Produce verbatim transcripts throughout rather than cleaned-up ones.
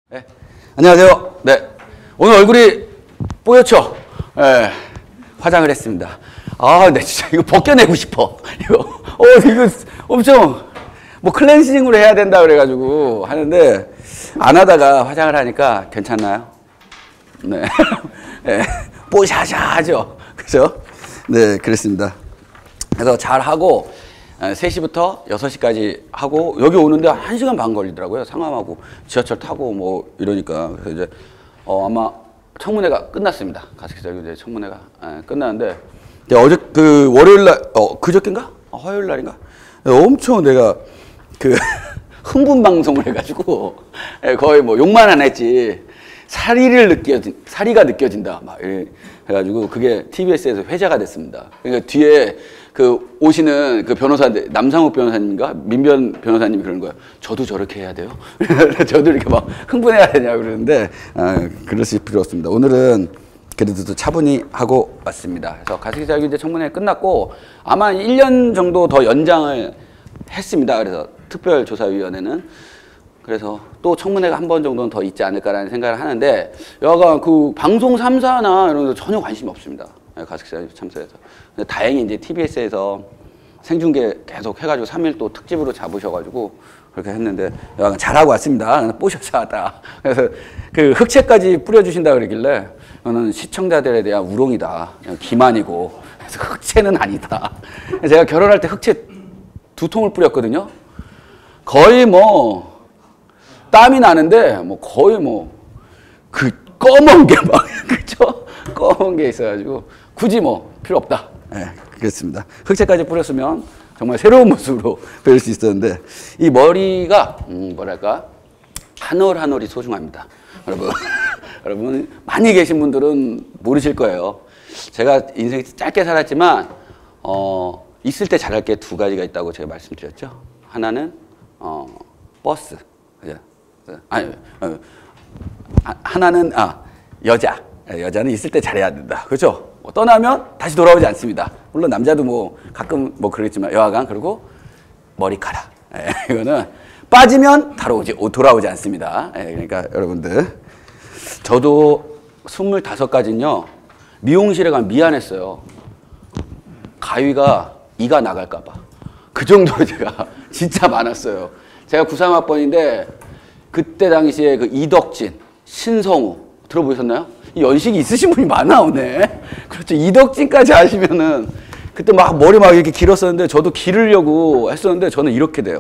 네. 안녕하세요. 네. 오늘 얼굴이 뽀얗죠? 네. 화장을 했습니다. 아, 네, 진짜 이거 벗겨내고 싶어. 이거, 어, 이거 엄청, 뭐 클렌징으로 해야 된다 그래가지고 하는데, 안 하다가 화장을 하니까 괜찮나요? 네. 네. 뽀샤샤하죠? 그죠? 네, 그렇습니다. 그래서 잘 하고, 세 시부터 여섯 시까지 하고, 여기 오는데 한 시간 반 걸리더라고요. 상암하고 지하철 타고 뭐 이러니까. 그래서 이제, 어, 아마 청문회가 끝났습니다. 가습기살균 이제 청문회가 예, 끝났는데, 어제 그 월요일 날, 어, 그저께인가? 어, 화요일 날인가? 엄청 내가 그 흥분 방송을 해가지고, 예, 거의 뭐 욕만 안 했지. 사리를 느껴진, 사리가 느껴진다. 막, 예, 해가지고 그게 티비에스에서 회자가 됐습니다. 그러니까 뒤에 그 오시는 그 변호사인데, 남상욱 변호사님인가? 민변 변호사님이 그러는 거예요. 저도 저렇게 해야 돼요? 저도 이렇게 막 흥분해야 되냐고 그러는데, 아, 그러실 필요 없습니다. 오늘은 그래도 또 차분히 하고 왔습니다. 그래서 가습기살균제 청문회 끝났고, 아마 일 년 정도 더 연장을 했습니다. 그래서 특별조사위원회는. 그래서 또 청문회가 한 번 정도는 더 있지 않을까라는 생각을 하는데, 여하간 그 방송 삼 사나 이런 데 전혀 관심이 없습니다. 가습기살균 참사에서. 근데 다행히 이제 티비에스에서 생중계 계속 해가지고 삼 일 또 특집으로 잡으셔가지고 그렇게 했는데, 여하간 잘하고 왔습니다. 뽀셔서 하다. 그래서 그 흑채까지 뿌려주신다 그러길래, 저는 시청자들에 대한 우롱이다. 기만이고. 그래서 흑채는 아니다. 제가 결혼할 때 흑채 두 통을 뿌렸거든요. 거의 뭐, 땀이 나는데, 뭐, 거의 뭐, 그, 검은 게 막, 그쵸? 검은 게 있어가지고, 굳이 뭐, 필요 없다. 예, 네, 그렇습니다. 흑채까지 뿌렸으면 정말 새로운 모습으로 뵐 수 있었는데, 이 머리가, 음, 뭐랄까, 한 올 한 올이 소중합니다. 여러분, 여러분, 많이 계신 분들은 모르실 거예요. 제가 인생이 짧게 살았지만, 어, 있을 때 잘할 게 두 가지가 있다고 제가 말씀드렸죠. 하나는, 어, 버스. 그죠? 아니, 어, 하나는, 아, 여자. 여자는 있을 때 잘해야 된다. 그렇죠? 뭐 떠나면 다시 돌아오지 않습니다. 물론 남자도 뭐 가끔 뭐 그러겠지만, 여하간, 그리고 머리카락. 예, 이거는 빠지면 다뤄오지, 돌아오지 않습니다. 예, 그러니까 여러분들. 저도 스물다섯 가지는요, 미용실에 가면 미안했어요. 가위가 이가 나갈까봐. 그 정도로 제가 진짜 많았어요. 제가 구십삼 학번인데, 그때 당시에 그 이덕진, 신성우 들어보셨나요? 이 연식이 있으신 분이 많아 오네. 그렇죠. 이덕진까지 아시면은, 그때 막 머리 막 이렇게 길었었는데, 저도 기르려고 했었는데 저는 이렇게 돼요.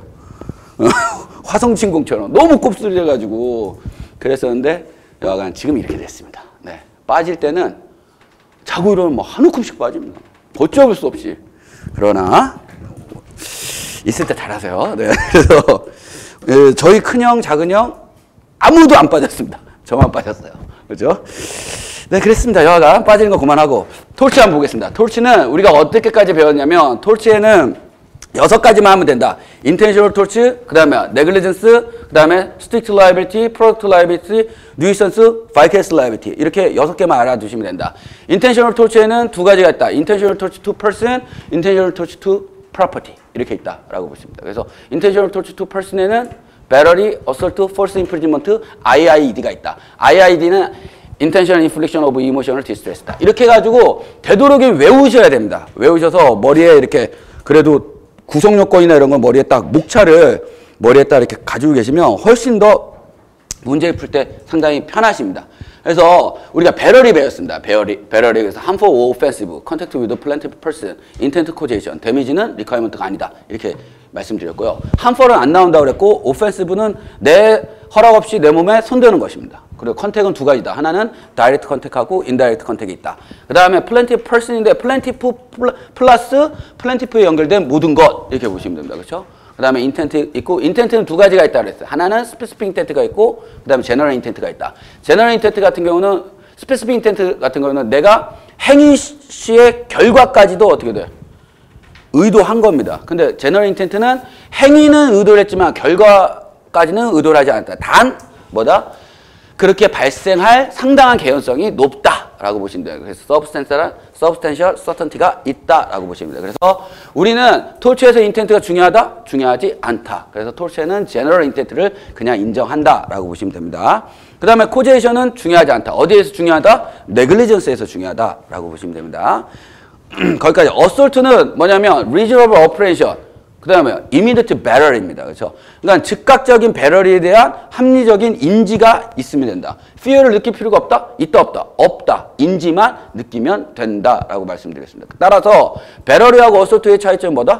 화성진공처럼 너무 곱슬려가지고 그랬었는데, 여하간 지금 이렇게 됐습니다. 네. 빠질 때는 자고 일어나면 뭐 한 움큼씩 빠집니다. 어쩌을 수 없이. 그러나 있을 때 잘하세요. 네. 그래서 예, 저희 큰형, 작은형 아무도 안 빠졌습니다. 저만 빠졌어요. 그렇죠? 네, 그랬습니다. 여하간 빠지는 거 그만하고 톨치 한번 보겠습니다. 톨치는 우리가 어떻게까지 배웠냐면, 톨치에는 여섯 가지만 하면 된다. intentional torch, 그 다음에 negligence, 그 다음에 strict liability, product liability, nuisance, vicarious liability. 이렇게 여섯 개만 알아두시면 된다. intentional torch에는 두 가지가 있다. intentional torch to person, intentional torch to property. 이렇게 있다라고 보십니다. 그래서 intentional torch to person에는 battery, assault, false imprisonment, 아이아이디가 있다. 아이아이디는 intentional infliction of emotional distress다. 이렇게 해가지고 되도록이면 외우셔야 됩니다. 외우셔서 머리에 이렇게, 그래도 구성 요건이나 이런 건 머리에 딱, 목차를 머리에 딱 이렇게 가지고 계시면 훨씬 더 문제를 풀 때 상당히 편하십니다. 그래서 우리가 배럴이 배웠습니다. 배럴이, 배럴이 그래서 harmful or offensive, contact with a plaintiff person, intent causation, damage는 requirement가 아니다. 이렇게 말씀드렸고요. harmful은 안 나온다고 그랬고, offensive는 내 허락 없이 내 몸에 손대는 것입니다. 그리고 컨택은 두 가지다. 하나는 다이렉트 컨택하고 인다이렉트 컨택이 있다. 그 다음에 플랜티프 퍼슨인데, 플랜티프 플러스 플랜티프에 연결된 모든 것, 이렇게 보시면 됩니다. 그렇죠? 그 다음에 인텐트 있고, 인텐트는 두 가지가 있다고 그랬어요. 하나는 스페시픽 인텐트가 있고, 그 다음에 제너럴 인텐트가 있다. 제너럴 인텐트 같은 경우는, 스페시픽 인텐트 같은 경우는 내가 행위 시의 결과까지도 어떻게 돼요? 의도한 겁니다. 근데 제너럴 인텐트는 행위는 의도를 했지만 결과까지는 의도를 하지 않았다. 단 뭐다? 그렇게 발생할 상당한 개연성이 높다. 라고 보시면 돼요. 그래서 substantial, substantial certainty가 있다라고 보시면 돼요. 그래서 우리는 톨치에서 intent가 중요하다? 중요하지 않다. 그래서 톨치에는 general intent를 그냥 인정한다라고 보시면 됩니다. 그 다음에 causation은 중요하지 않다. 어디에서 중요하다? negligence에서 중요하다라고 보시면 됩니다. 거기까지. assault는 뭐냐면 reasonable apprehension. 그 다음에 immediate barrier입니다. 그렇죠? 그러니까 즉각적인 배럴에 대한 합리적인 인지가 있으면 된다. fear를 느낄 필요가 없다? 있다 없다? 없다. 인지만 느끼면 된다라고 말씀드리겠습니다. 따라서 배럴이하고 assault의 차이점은 뭐다?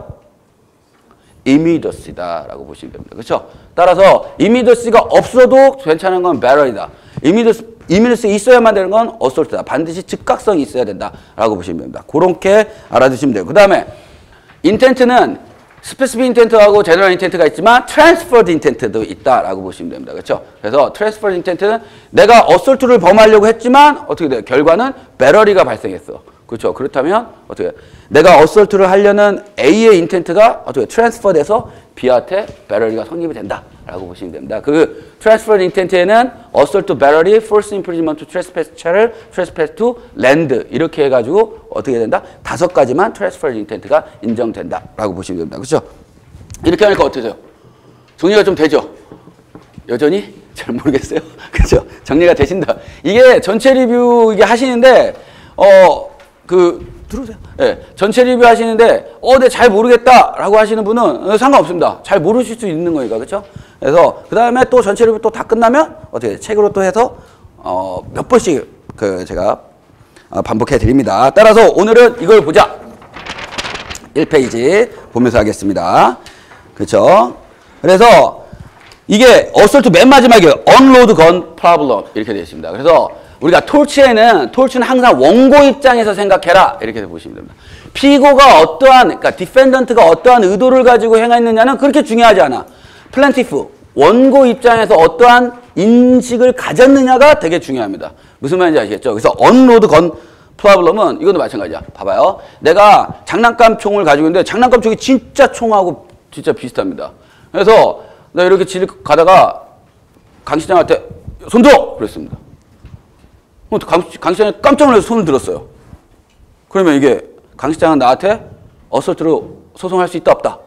immediacy다라고 보시면 됩니다. 그렇죠? 따라서 immediacy가 없어도 괜찮은 건 barrier이다. immediacy, immediacy 있어야만 되는 건 assault다. 반드시 즉각성이 있어야 된다라고 보시면 됩니다. 그렇게 알아두시면 돼요. 그 다음에 intent는 스페시픽 인텐트하고 제너럴 인텐트가 있지만 트랜스퍼드 인텐트도 있다라고 보시면 됩니다. 그렇죠? 그래서 트랜스퍼드 인텐트는 내가 어설트를 범하려고 했지만 어떻게 돼요? 결과는 배러리가 발생했어. 그렇죠? 그렇다면 어떻게 돼요? 내가 어설트를 하려는 A의 인텐트가 어떻게 트랜스퍼돼서 B한테 배러리가 성립이 된다라고 보시면 됩니다. 그 트랜스퍼드 인텐트에는 어설트 배러리, false imprisonment to trespass 차를 trespass to land 이렇게 해가지고 어떻게 된다? 다섯 가지만 트랜스퍼드 인텐트가 인정된다라고 보시면 됩니다. 그렇죠? 이렇게 하니까 어떠세요? 정리가 좀 되죠? 여전히 잘 모르겠어요. 그렇죠? 정리가 되신다. 이게 전체 리뷰 이게 하시는데 어 그 들어오세요. 네, 전체 리뷰 하시는데 어, 네, 잘 모르겠다라고 하시는 분은 상관없습니다. 잘 모르실 수 있는 거니까. 그렇죠? 그래서 그 다음에 또 전체 리뷰 또 다 끝나면 어떻게 책으로 또 해서 어, 몇 번씩 그 제가 반복해 드립니다. 따라서 오늘은 이걸 보자. 일 페이지 보면서 하겠습니다. 그렇죠? 그래서 이게 어설트 맨 마지막에 unload gun problem 이렇게 되어 있습니다. 그래서 우리가 톨치에는 톨치는 항상 원고 입장에서 생각해라 이렇게 보시면 됩니다. 피고가 어떠한 그러니까 디펜던트가 어떠한 의도를 가지고 행했느냐는 그렇게 중요하지 않아. 플랜티프 원고 입장에서 어떠한 인식을 가졌느냐가 되게 중요합니다. 무슨 말인지 아시겠죠? 그래서 unload gun problem은 이것도 마찬가지야. 봐봐요. 내가 장난감 총을 가지고 있는데 장난감 총이 진짜 총하고 진짜 비슷합니다. 그래서 내가 이렇게 질 가다가 강 시장한테 손 들어! 그랬습니다. 강, 강 시장이 깜짝 놀라서 손을 들었어요. 그러면 이게 강 시장은 나한테 어설트로 소송할 수 있다 없다?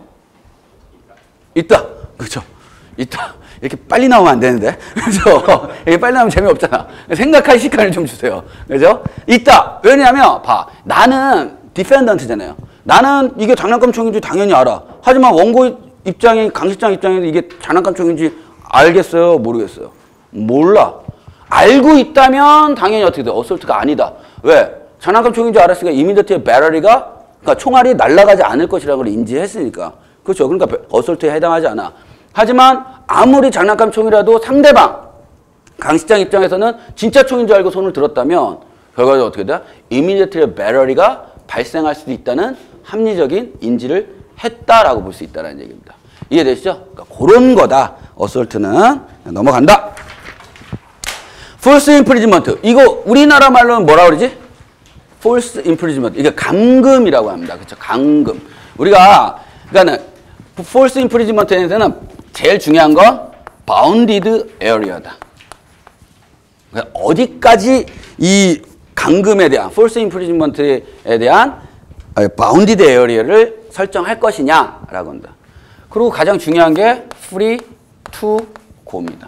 있다. 그렇죠? 있다. 이렇게 빨리 나오면 안 되는데. 그래서 이게 빨리 나오면 재미없잖아. 생각할 시간을 좀 주세요. 그죠? 있다. 왜냐면 봐. 나는 디펜던트잖아요. 나는 이게 장난감 총인지 당연히 알아. 하지만 원고 입장이 강 시장 입장에서 이게 장난감 총인지 알겠어요? 모르겠어요? 몰라. 알고 있다면 당연히 어떻게 돼? 어설트가 아니다. 왜? 장난감 총인 줄 알았으니까 이미디어트의 배럴리가 그러니까 총알이 날아가지 않을 것이라고 인지했으니까. 그렇죠? 그러니까 어설트에 해당하지 않아. 하지만 아무리 장난감 총이라도 상대방 강 시장 입장에서는 진짜 총인 줄 알고 손을 들었다면 결과적으로 어떻게 돼? 이미디어트의 배럴리가 발생할 수도 있다는 합리적인 인지를 했다라고 볼 수 있다는 얘기입니다. 이해되시죠? 그러니까 그런 거다. 어설트는 넘어간다. false imprisonment. 이거 우리나라 말로는 뭐라 그러지? false imprisonment. 이게 감금이라고 합니다. 그렇죠? 감금. 우리가 그러니까는 false imprisonment에서는 제일 중요한 건 bounded area다. 그러니까 어디까지 이 감금에 대한 false imprisonment에 대한 bounded area를 설정할 것이냐라고 한다. 그리고 가장 중요한 게 free to go입니다.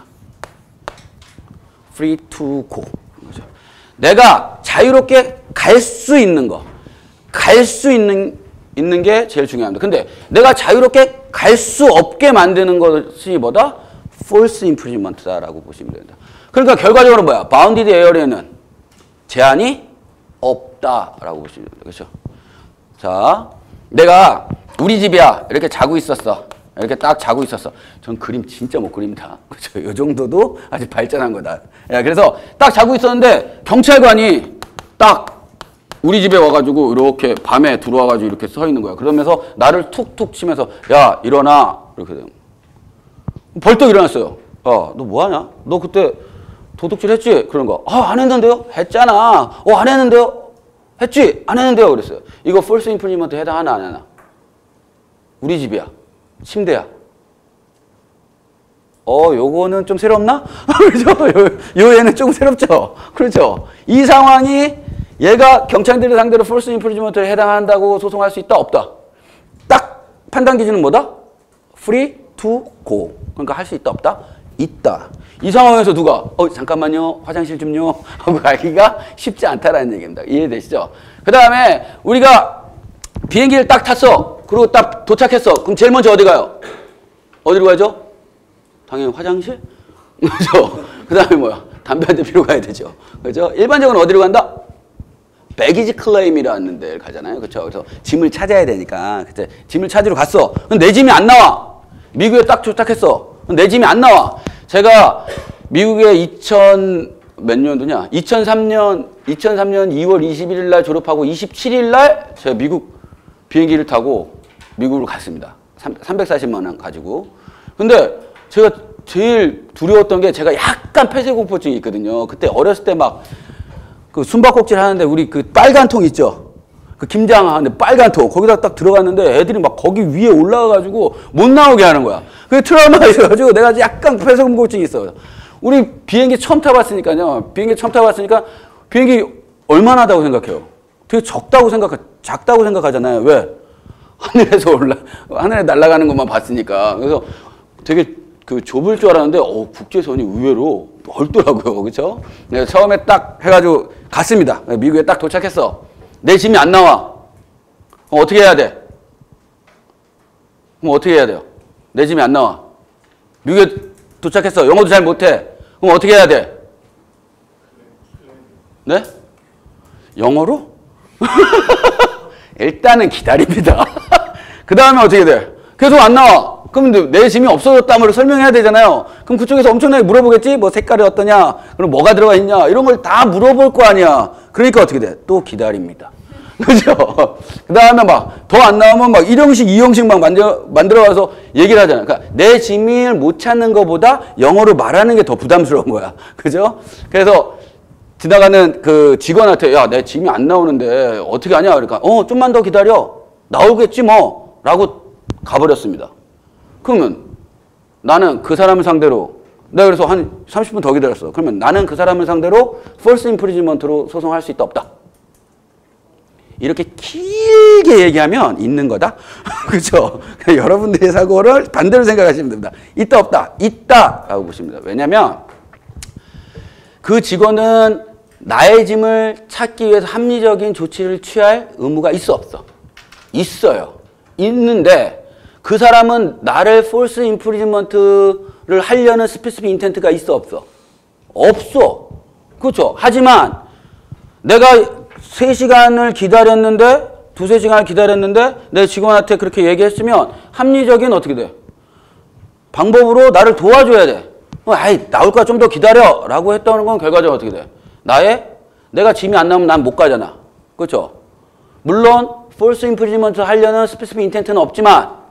free to go. 그렇죠? 내가 자유롭게 갈 수 있는 거, 갈 수 있는, 있는 게 제일 중요합니다. 근데 내가 자유롭게 갈 수 없게 만드는 것이 뭐다? false imprisonment다라고 보시면 됩니다. 그러니까 결과적으로 뭐야? bounded area는 제한이 없다라고 보시면 됩니다. 그렇죠? 자, 내가 우리 집이야. 이렇게 자고 있었어. 이렇게 딱 자고 있었어. 전 그림 진짜 못 그립니다. 그렇죠? 이 정도도 아주 발전한 거다. 야, 그래서 딱 자고 있었는데 경찰관이 딱 우리 집에 와가지고 이렇게 밤에 들어와가지고 이렇게 서 있는 거야. 그러면서 나를 툭툭 치면서 야 일어나 이렇게 돼요. 벌떡 일어났어요. 야 너 뭐하냐? 너 그때 도둑질 했지? 그런 거. 아 안 했는데요? 했잖아. 어 안 했는데요? 했지? 안 했는데요? 그랬어요. 이거 false imprisonment 해당하나 안 하나? 우리 집이야. 침대야. 어, 요거는 좀 새롭나? 그렇죠? 요, 요 얘는 좀 새롭죠? 그렇죠? 이 상황이 얘가 경찰들을 상대로 false imprisonment에 해당한다고 소송할 수 있다? 없다? 딱 판단 기준은 뭐다? free to go. 그러니까 할 수 있다? 없다? 있다. 이 상황에서 누가 어 잠깐만요 화장실 좀요 하고 가기가 쉽지 않다라는 얘기입니다. 이해되시죠? 그 다음에 우리가 비행기를 딱 탔어. 그리고 딱 도착했어. 그럼 제일 먼저 어디 가요? 어디로 가죠? 당연히 화장실? 그죠? 그 다음에 뭐야? 담배 한 대 피러 가야 되죠. 그죠? 일반적으로 어디로 간다? 배기지 클레임이라는 데를 가잖아요. 그렇죠? 그래서 짐을 찾아야 되니까. 그때 짐을 찾으러 갔어. 근데 내 짐이 안 나와. 미국에 딱 도착했어. 내 짐이 안 나와. 제가 미국에 이천 몇 년도냐? 이천삼 년 이천삼 년 이월 이십일일 날 졸업하고 이십칠일 날 제가 미국 비행기를 타고 미국으로 갔습니다. 삼백사십만 원 가지고. 근데 제가 제일 두려웠던 게 제가 약간 폐쇄공포증이 있거든요. 그때 어렸을 때 막 그 숨바꼭질 하는데 우리 그 빨간 통 있죠? 그 김장 하는데 빨간 통 거기다 딱 들어갔는데 애들이 막 거기 위에 올라가가지고 못 나오게 하는 거야. 그게 트라우마가 있어가지고 내가 약간 폐쇄공포증이 있어요. 우리 비행기 처음 타봤으니까요. 비행기 처음 타봤으니까 비행기 얼마나 하다고 생각해요? 되게 적다고 생각, 작다고 생각하잖아요. 왜? 하늘에서 올라, 하늘에 날아가는 것만 봤으니까. 그래서 되게 그 좁을 줄 알았는데, 어, 국제선이 의외로 넓더라고요. 그쵸? 내가 처음에 딱 해가지고 갔습니다. 미국에 딱 도착했어. 내 짐이 안 나와. 그럼 어떻게 해야 돼? 그럼 어떻게 해야 돼요? 내 짐이 안 나와. 미국에 도착했어. 영어도 잘 못해. 그럼 어떻게 해야 돼? 네? 영어로? 일단은 기다립니다. 그 다음에 어떻게 돼? 계속 안 나와. 그럼 내 짐이 없어졌다므로 설명해야 되잖아요. 그럼 그쪽에서 엄청나게 물어보겠지? 뭐 색깔이 어떠냐? 그럼 뭐가 들어가 있냐? 이런 걸 다 물어볼 거 아니야. 그러니까 어떻게 돼? 또 기다립니다. 그죠? 그 다음에 막 더 안 나오면 막 일형식, 이형식 막 만들어, 만들어가서 얘기를 하잖아요. 그러니까 내 짐을 못 찾는 것보다 영어로 말하는 게 더 부담스러운 거야. 그죠? 그래서 지나가는 그 직원한테 야, 내 짐이 안 나오는데 어떻게 하냐? 그러니까 어, 좀만 더 기다려. 나오겠지 뭐. 라고 가버렸습니다. 그러면 나는 그 사람을 상대로 내가 그래서 한 삼십 분 더 기다렸어. 그러면 나는 그 사람을 상대로 false imprisonment로 소송할 수 있다 없다? 이렇게 길게 얘기하면 있는 거다. 그렇죠? 여러분들의 사고를 반대로 생각하시면 됩니다. 있다 없다? 있다라고 보십니다. 왜냐하면 그 직원은 나의 짐을 찾기 위해서 합리적인 조치를 취할 의무가 있어 없어? 있어요. 있는데 그 사람은 나를 false imprisonment를 하려는 스페시픽 인텐트가 있어 없어? 없어. 그렇죠? 하지만 내가 세 시간을 기다렸는데 두세 시간을 기다렸는데 내 직원한테 그렇게 얘기했으면 합리적인 어떻게 돼? 방법으로 나를 도와줘야 돼. 아이 나올 거야 좀 더 기다려 라고 했다는 건 결과적으로 어떻게 돼? 나의 내가 짐이 안 나오면 난 못 가잖아. 그렇죠? 물론 false imprisonment 하려는 스페시픽 인텐트는 없지만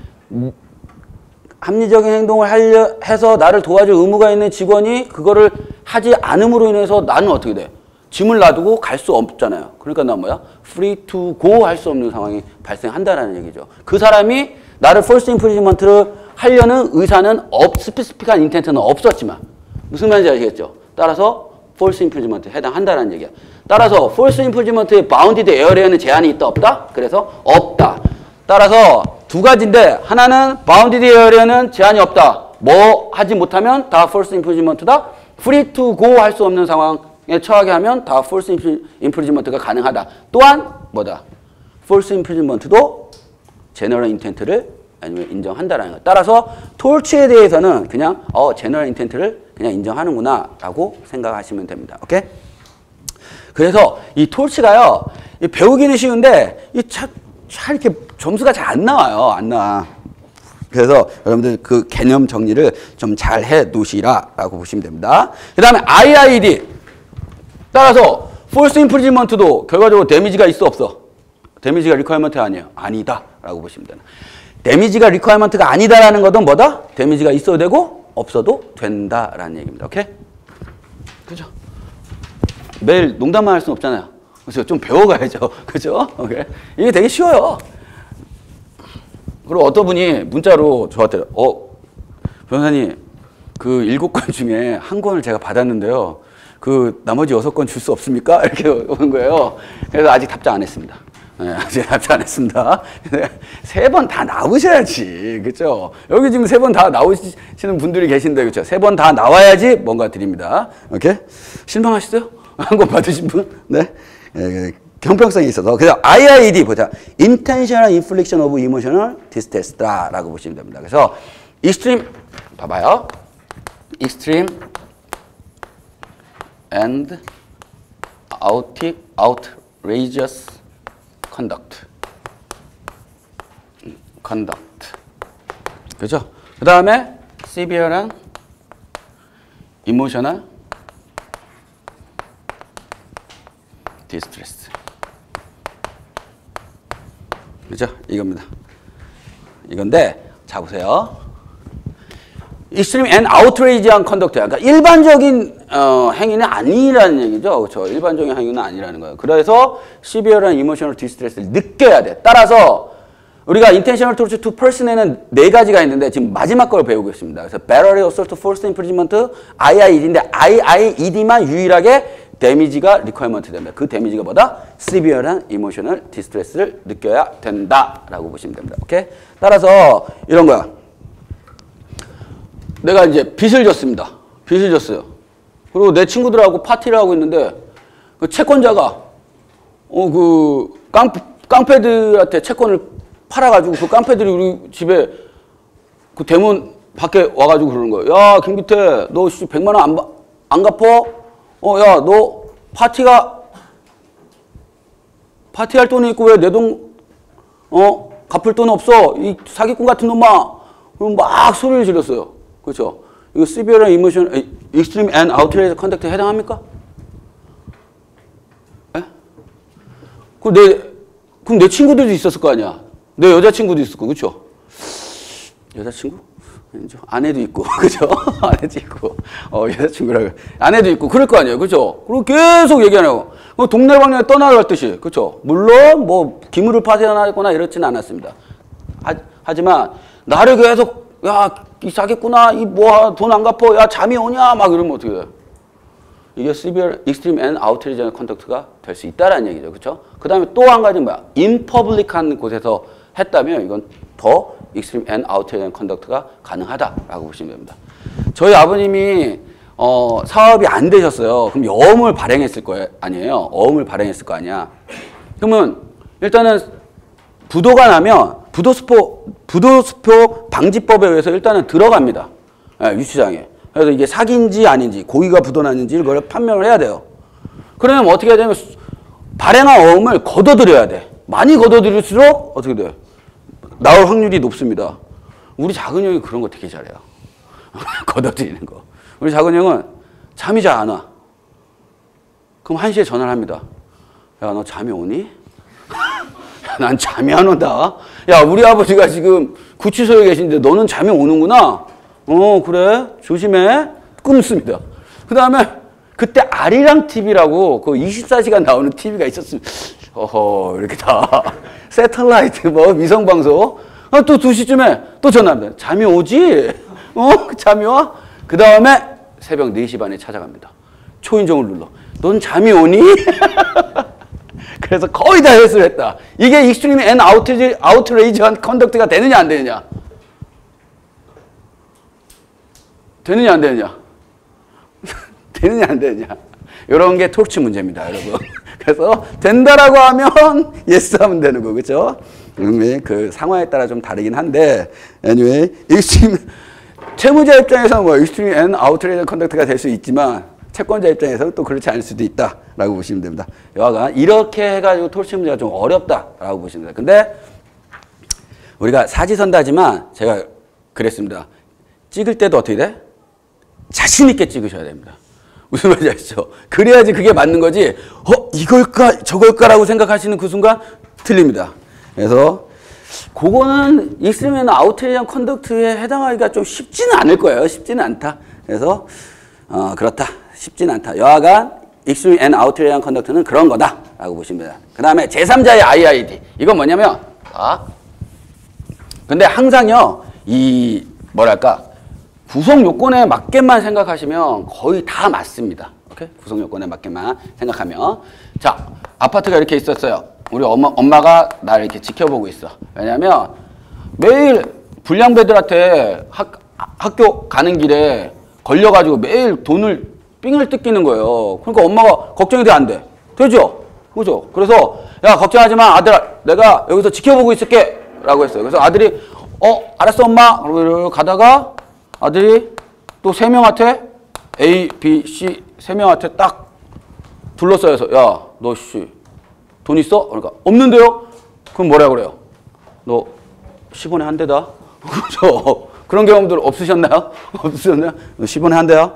합리적인 행동을 하려 해서 나를 도와줄 의무가 있는 직원이 그거를 하지 않음으로 인해서 나는 어떻게 돼? 짐을 놔두고 갈 수 없잖아요. 그러니까 난 뭐야? free to go 할 수 없는 상황이 발생한다는 얘기죠. 그 사람이 나를 false imprisonment를 하려는 의사는 없, 스페시픽한 인텐트는 없었지만 무슨 말인지 아시겠죠? 따라서 false imprisonment에 해당한다는 얘기야. 따라서 false imprisonment의 bounded area는 제한이 있다 없다? 그래서 없다. 따라서 두 가지인데 하나는 bounded area는 제한이 없다. 뭐 하지 못하면 다 false imprisonment다. free to go 할 수 없는 상황에 처하게 하면 다 false imprisonment가 가능하다. 또한 뭐다? false imprisonment도 general intent를 아니면 인정한다라는 거. 따라서 톨치에 대해서는 그냥 어 general intent를 그냥 인정하는구나 라고 생각하시면 됩니다. 오케이? 그래서 이 톨치가요 배우기는 쉬운데 이 참 잘 이렇게 점수가 잘 안 나와요. 안 나와. 그래서 여러분들 그 개념 정리를 좀 잘 해 놓으시라라고 보시면 됩니다. 그 다음에 아이아이디. 따라서 false imprisonment도 결과적으로 데미지가 있어 없어? 데미지가 리퀘어먼트 아니에요. 아니다 라고 보시면 됩니다. 데미지가 리퀘어먼트가 아니다라는 것은 뭐다? 데미지가 있어도 되고 없어도 된다라는 얘기입니다. 오케이? 그죠? 매일 농담만 할 수는 없잖아요. 그래서 좀 배워가야죠. 그죠? 오케이. 이게 되게 쉬워요. 그리고 어떤 분이 문자로 저한테, 어, 변호사님, 그 일곱 권 중에 한 권을 제가 받았는데요. 그 나머지 여섯 권 줄 수 없습니까? 이렇게 오는 거예요. 그래서 아직 답장 안 했습니다. 네, 아직 답장 안 했습니다. 세 번 다 나오셔야지. 그죠? 여기 지금 세 번 다 나오시는 분들이 계신데, 그죠? 세 번 다 나와야지 뭔가 드립니다. 오케이? 실망하시죠? 한 권 받으신 분? 네. 예, 형평성이 있어서. 그래서 아이아이디 보자. Intentional Infliction of Emotional Distress다라고 보시면 됩니다. 그래서 extreme, 봐봐요. extreme and out, outrageous conduct. conduct. 그죠? 그 다음에 severe한 emotional distress. 그죠? 이겁니다. 이건데, 자, 보세요. extreme and outrageous conduct. 그러니까 일반적인 어, 행위는 아니라는 얘기죠. 그렇죠? 일반적인 행위는 아니라는 거예요. 그래서 severe한 emotional distress를 느껴야 돼. 따라서 우리가 intentional torture to person에는 네 가지가 있는데 지금 마지막 걸 배우고 있습니다. 그래서 battery, assault, forced imprisonment, 아이아이디인데 아이아이디만 유일하게 데미지가 리퀘어먼트 됩니다. 그 데미지가 뭐다? severe한 emotional distress를 느껴야 된다라고 보시면 됩니다. 오케이? 따라서 이런 거야. 내가 이제 빚을 졌습니다. 빚을 졌어요. 그리고 내 친구들하고 파티를 하고 있는데 그 채권자가 어 그 깡 깡패들한테 채권을 팔아가지고 그 깡패들이 우리 집에 그 대문 밖에 와가지고 그러는 거예요. 야, 김기태, 너 백만 원 안 안 갚어? 어, 야, 너 파티가 파티할 돈이 있고 왜 내 돈 어 갚을 돈 없어? 이 사기꾼 같은 놈아. 그럼 막 소리를 질렀어요. 그렇죠? 이거 severe emotion, extreme and outrageous conduct에 해당합니까? 에? 그럼 내 그럼 내 친구들도 있었을 거 아니야. 내 여자친구도 있을 거, 그렇죠? 여자친구? 아니죠. 아내도 있고, 그죠? 아내도 있고, 어, 여자친구라고. 아내도 있고, 그럴 거 아니에요. 그죠? 그리고 계속 얘기하네요. 동네 방향에 떠나갈 듯이. 그죠? 물론, 뭐, 기물을 파손하거나 이렇지는 않았습니다. 하, 하지만, 나를 계속, 야, 이 사겠구나, 이 뭐, 돈 안 갚어, 야, 잠이 오냐, 막 이러면 어떻게 돼? 이게 severe, extreme and outrageous conduct가 될 수 있다라는 얘기죠. 그죠? 그 다음에 또 한 가지는 뭐야? 인퍼블릭한 곳에서 했다면 이건 더 extreme and outrageous conduct가 가능하다라고 보시면 됩니다. 저희 아버님이 어, 사업이 안 되셨어요. 그럼 어음을 발행했을 거예요. 아니에요. 어음을 발행했을 거 아니야. 그러면 일단은 부도가 나면 부도수포, 부도수표 방지법에 의해서 일단은 들어갑니다. 네, 유치장에. 그래서 이게 사기인지 아닌지, 고의가 부도났는지 이걸 판명을 해야 돼요. 그러면 어떻게 해야 되냐면 발행한 어음을 걷어들여야 돼. 많이 걷어들일수록 어떻게 돼? 나올 확률이 높습니다. 우리 작은 형이 그런 거 되게 잘해요. 걷어들이는 거. 우리 작은 형은 잠이 잘 안 와. 그럼 한 시에 전화를 합니다. 야, 너 잠이 오니? 야, 난 잠이 안 온다. 야, 우리 아버지가 지금 구치소에 계신데 너는 잠이 오는구나? 어, 그래? 조심해. 끊습니다. 그 다음에 그때 아리랑 티비라고 그 이십사 시간 나오는 티비가 있었습니다. 어허, 이렇게 다. 새틀라이트, 뭐, 위성방송. 아, 또 두 시쯤에 또 전화합니다. 잠이 오지? 어? 잠이 와? 그 다음에 새벽 네 시 반에 찾아갑니다. 초인종을 눌러. 넌 잠이 오니? 그래서 거의 다 해소를 했다. 이게 extreme and outrageous conduct가 되느냐, 안 되느냐? 되느냐, 안 되느냐? 되느냐, 안 되느냐? 이런 게 토치 문제입니다, 여러분. 그래서 된다라고 하면 예스 하면 되는 거, 그렇죠? 그 상황에 따라 좀 다르긴 한데, anyway, extreme, 채무자 입장에서는 뭐 extreme and outrageous conduct가 될 수 있지만 채권자 입장에서는 또 그렇지 않을 수도 있다라고 보시면 됩니다. 여하간 이렇게 해가지고 토치 문제가 좀 어렵다라고 보시면 됩니다. 근데 우리가 사지선다지만 제가 그랬습니다. 찍을 때도 어떻게 돼? 자신 있게 찍으셔야 됩니다. 무슨 말인지 아시죠? 그래야지 그게 맞는 거지. 어, 이걸까 저걸까라고 생각하시는 그 순간 틀립니다. 그래서 그거는 익스트림이나 아우트리언 컨덕트에 해당하기가 좀 쉽지는 않을 거예요. 쉽지는 않다. 그래서 어, 그렇다. 쉽지는 않다. 여하간 익스트림 앤 아우트리언 컨덕트는 그런 거다라고 보시면 됩니다. 그 다음에 제삼자의 아이아이디. 이건 뭐냐면 아, 근데 항상요 이 뭐랄까 구성 요건에 맞게만 생각하시면 거의 다 맞습니다. 오케이? 구성 요건에 맞게만 생각하면. 자, 아파트가 이렇게 있었어요. 우리 엄마, 엄마가 나를 이렇게 지켜보고 있어. 왜냐면 매일 불량배들한테 학, 학교 가는 길에 걸려가지고 매일 돈을 삥을 뜯기는 거예요. 그러니까 엄마가 걱정이 돼, 안 돼? 되죠? 그죠? 그래서 야, 걱정하지 마, 아들아. 내가 여기서 지켜보고 있을게. 라고 했어요. 그래서 아들이 어, 알았어, 엄마. 그러고 가다가 아들이 또 세 명한테 A, B, C 세 명한테 딱 둘러싸여서 야, 너 씨, 돈 있어? 그러니까 없는데요? 그럼 뭐라 그래요? 너 십 원에 한 대다? 그죠? 그런 경험들 없으셨나요? 없으셨나요? 너 십 원에 한 대야?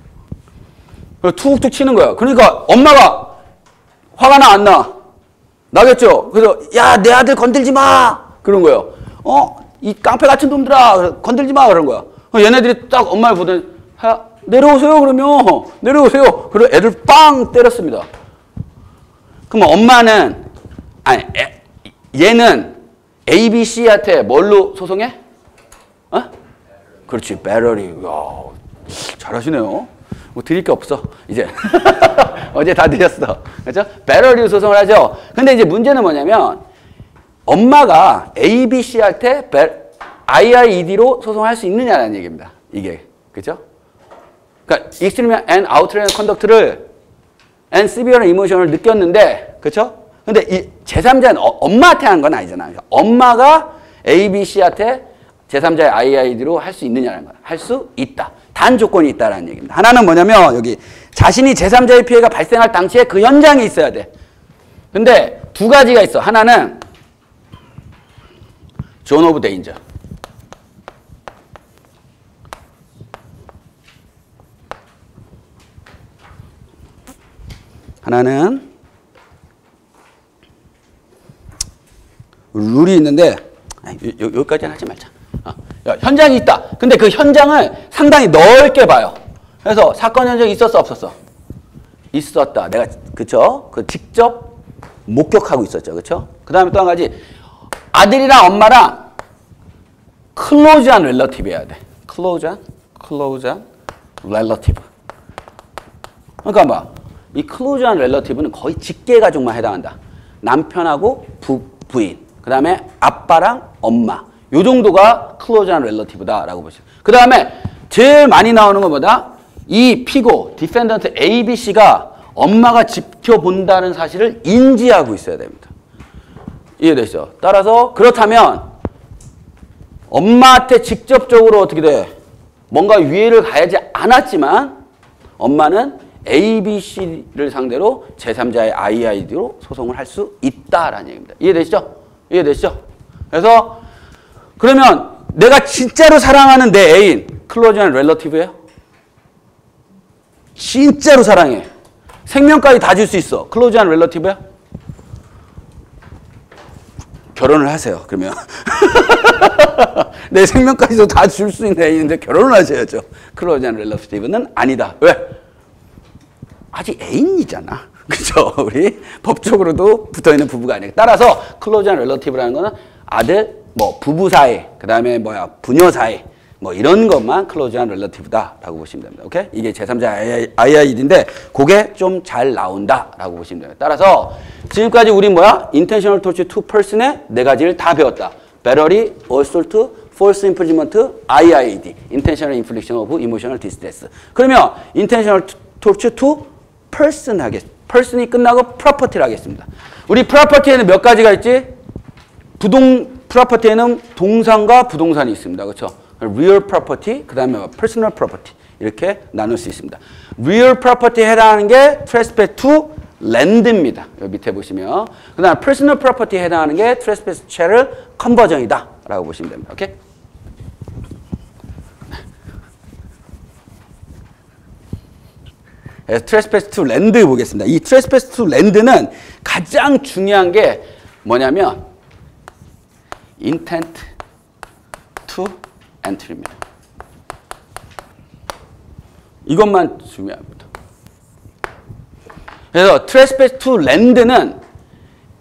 툭툭 치는 거야. 그러니까 엄마가 화가 나, 안 나? 나겠죠? 그래서 야, 내 아들 건들지 마! 그런 거예요. 어? 이 깡패 같은 놈들아! 건들지 마! 그런 거야. 얘네들이 딱 엄마를 보더니 야, 내려오세요 그러면 내려오세요. 그리고 애를 빵 때렸습니다. 그럼 엄마는 아니 애, 얘는 A, B, C한테 뭘로 소송해? 어? 그렇지, 배러리. 야, 잘하시네요. 뭐 드릴 게 없어 이제. 어제 다 드렸어. 그렇죠? 배러리 소송을 하죠. 근데 이제 문제는 뭐냐면 엄마가 A, B, C한테 아이아이이디로 소송할 수 있느냐라는 얘기입니다. 이게. 그죠? 그러니까 extreme and outrageous conduct를 and severe emotion을 느꼈는데, 그죠? 근데 이 제삼자는 어, 엄마한테 한 건 아니잖아요. 그러니까 엄마가 A, B, C한테 제삼자의 아이아이이디로 할 수 있느냐는 거야. 할 수 있다. 단 조건이 있다라는 얘기입니다. 하나는 뭐냐면 여기 자신이 제삼자의 피해가 발생할 당시에 그 현장에 있어야 돼. 근데 두 가지가 있어. 하나는 존 오브 데인저. 하나는 룰이 있는데 여기까지는 하지 말자. 어, 현장이 있다. 근데 그 현장을 상당히 넓게 봐요. 그래서 사건 현장이 있었어, 없었어? 있었다. 내가 그쵸? 그 직접 목격하고 있었죠, 그쵸? 그 다음에 또 한 가지, 아들이랑 엄마랑 클로즈한 relative여야 돼. 클로즈한, 클로즈한 relative. 그러니까 뭐 이 클로즈한 relative는 거의 직계 가족만 해당한다. 남편하고 부, 부인, 그 다음에 아빠랑 엄마. 요 정도가 클로즈한 relative다라고 보시죠. 그 다음에 제일 많이 나오는 건 뭐다? 이 피고, 디펜던트 A, B, C가 엄마가 지켜본다는 사실을 인지하고 있어야 됩니다. 이해되시죠? 따라서 그렇다면 엄마한테 직접적으로 어떻게 돼? 뭔가 위해를 가하지 않았지만 엄마는 A, B, C를 상대로 제삼자의 아이아이디로 소송을 할 수 있다라는 얘기입니다. 이해되시죠? 이해되시죠? 그래서 그러면 내가 진짜로 사랑하는 내 애인 클로즈한 relative예요? 진짜로 사랑해. 생명까지 다 줄 수 있어. 클로즈한 relative야? 결혼을 하세요. 그러면 내 생명까지도 다 줄 수 있는 애인인데 결혼을 하셔야죠. 클로즈한 relative는 아니다. 왜? 아직 애인이잖아. 그죠? 우리 법적으로도 붙어있는 부부가 아니에요. 따라서 클로즈한 relative라는 거는 아들, 뭐 부부 사이, 그 다음에 뭐야 부녀 사이, 뭐 이런 것만 클로즈한 relative다라고 보시면 됩니다. 오케이? 이게 제삼자 아이아이디인데 그게 좀 잘 나온다라고 보시면 됩니다. 따라서 지금까지 우리 뭐야? intentional torture to person의 네 가지를 다 배웠다. battery, assault, false imprisonment, 아이아이디, intentional infliction of emotional distress. 그러면 intentional torture to person 하겠습니다. person이 끝나고 property를 하겠습니다. 우리 property에는 몇 가지가 있지? 부동 property에는 동산과 부동산이 있습니다. 그렇죠? real property, 그 다음에 personal property 이렇게 나눌 수 있습니다. real property에 해당하는 게 trespass to land입니다. 여기 밑에 보시면. 그 다음에 personal property에 해당하는 게 trespass chattel conversion이다 라고 보시면 됩니다. 오케이? trespass to land 보겠습니다. 이 trespass to land는 가장 중요한 게 뭐냐면 intent to entry입니다. 이것만 중요합니다. 그래서 trespass to land는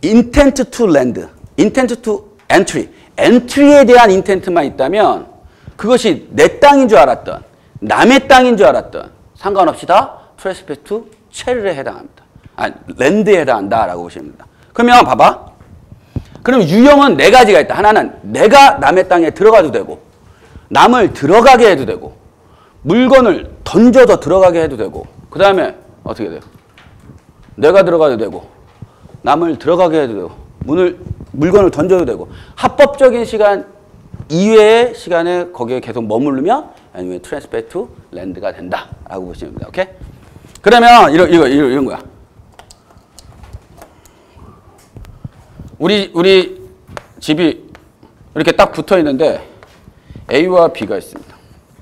intent to land, intent to entry, entry에 대한 intent만 있다면 그것이 내 땅인 줄 알았던, 남의 땅인 줄 알았던, 상관없이 다 트레스패스 투 체르에 해당합니다. 아니, 랜드에 해당한다라고 보시면 됩니다. 그러면 봐봐. 그럼 유형은 네 가지가 있다. 하나는 내가 남의 땅에 들어가도 되고, 남을 들어가게 해도 되고, 물건을 던져서 들어가게 해도 되고, 그 다음에 어떻게 돼요? 내가 들어가도 되고, 남을 들어가게 해도 되고, 문을, 물건을 던져도 되고, 합법적인 시간 이외의 시간에 거기에 계속 머무르면 아니면 트랜스퍼 투 랜드가 된다라고 보시면 됩니다. 오케이? 그러면 이런 이거 이런, 이런 거야. 우리 우리 집이 이렇게 딱 붙어 있는데 A와 B가 있습니다.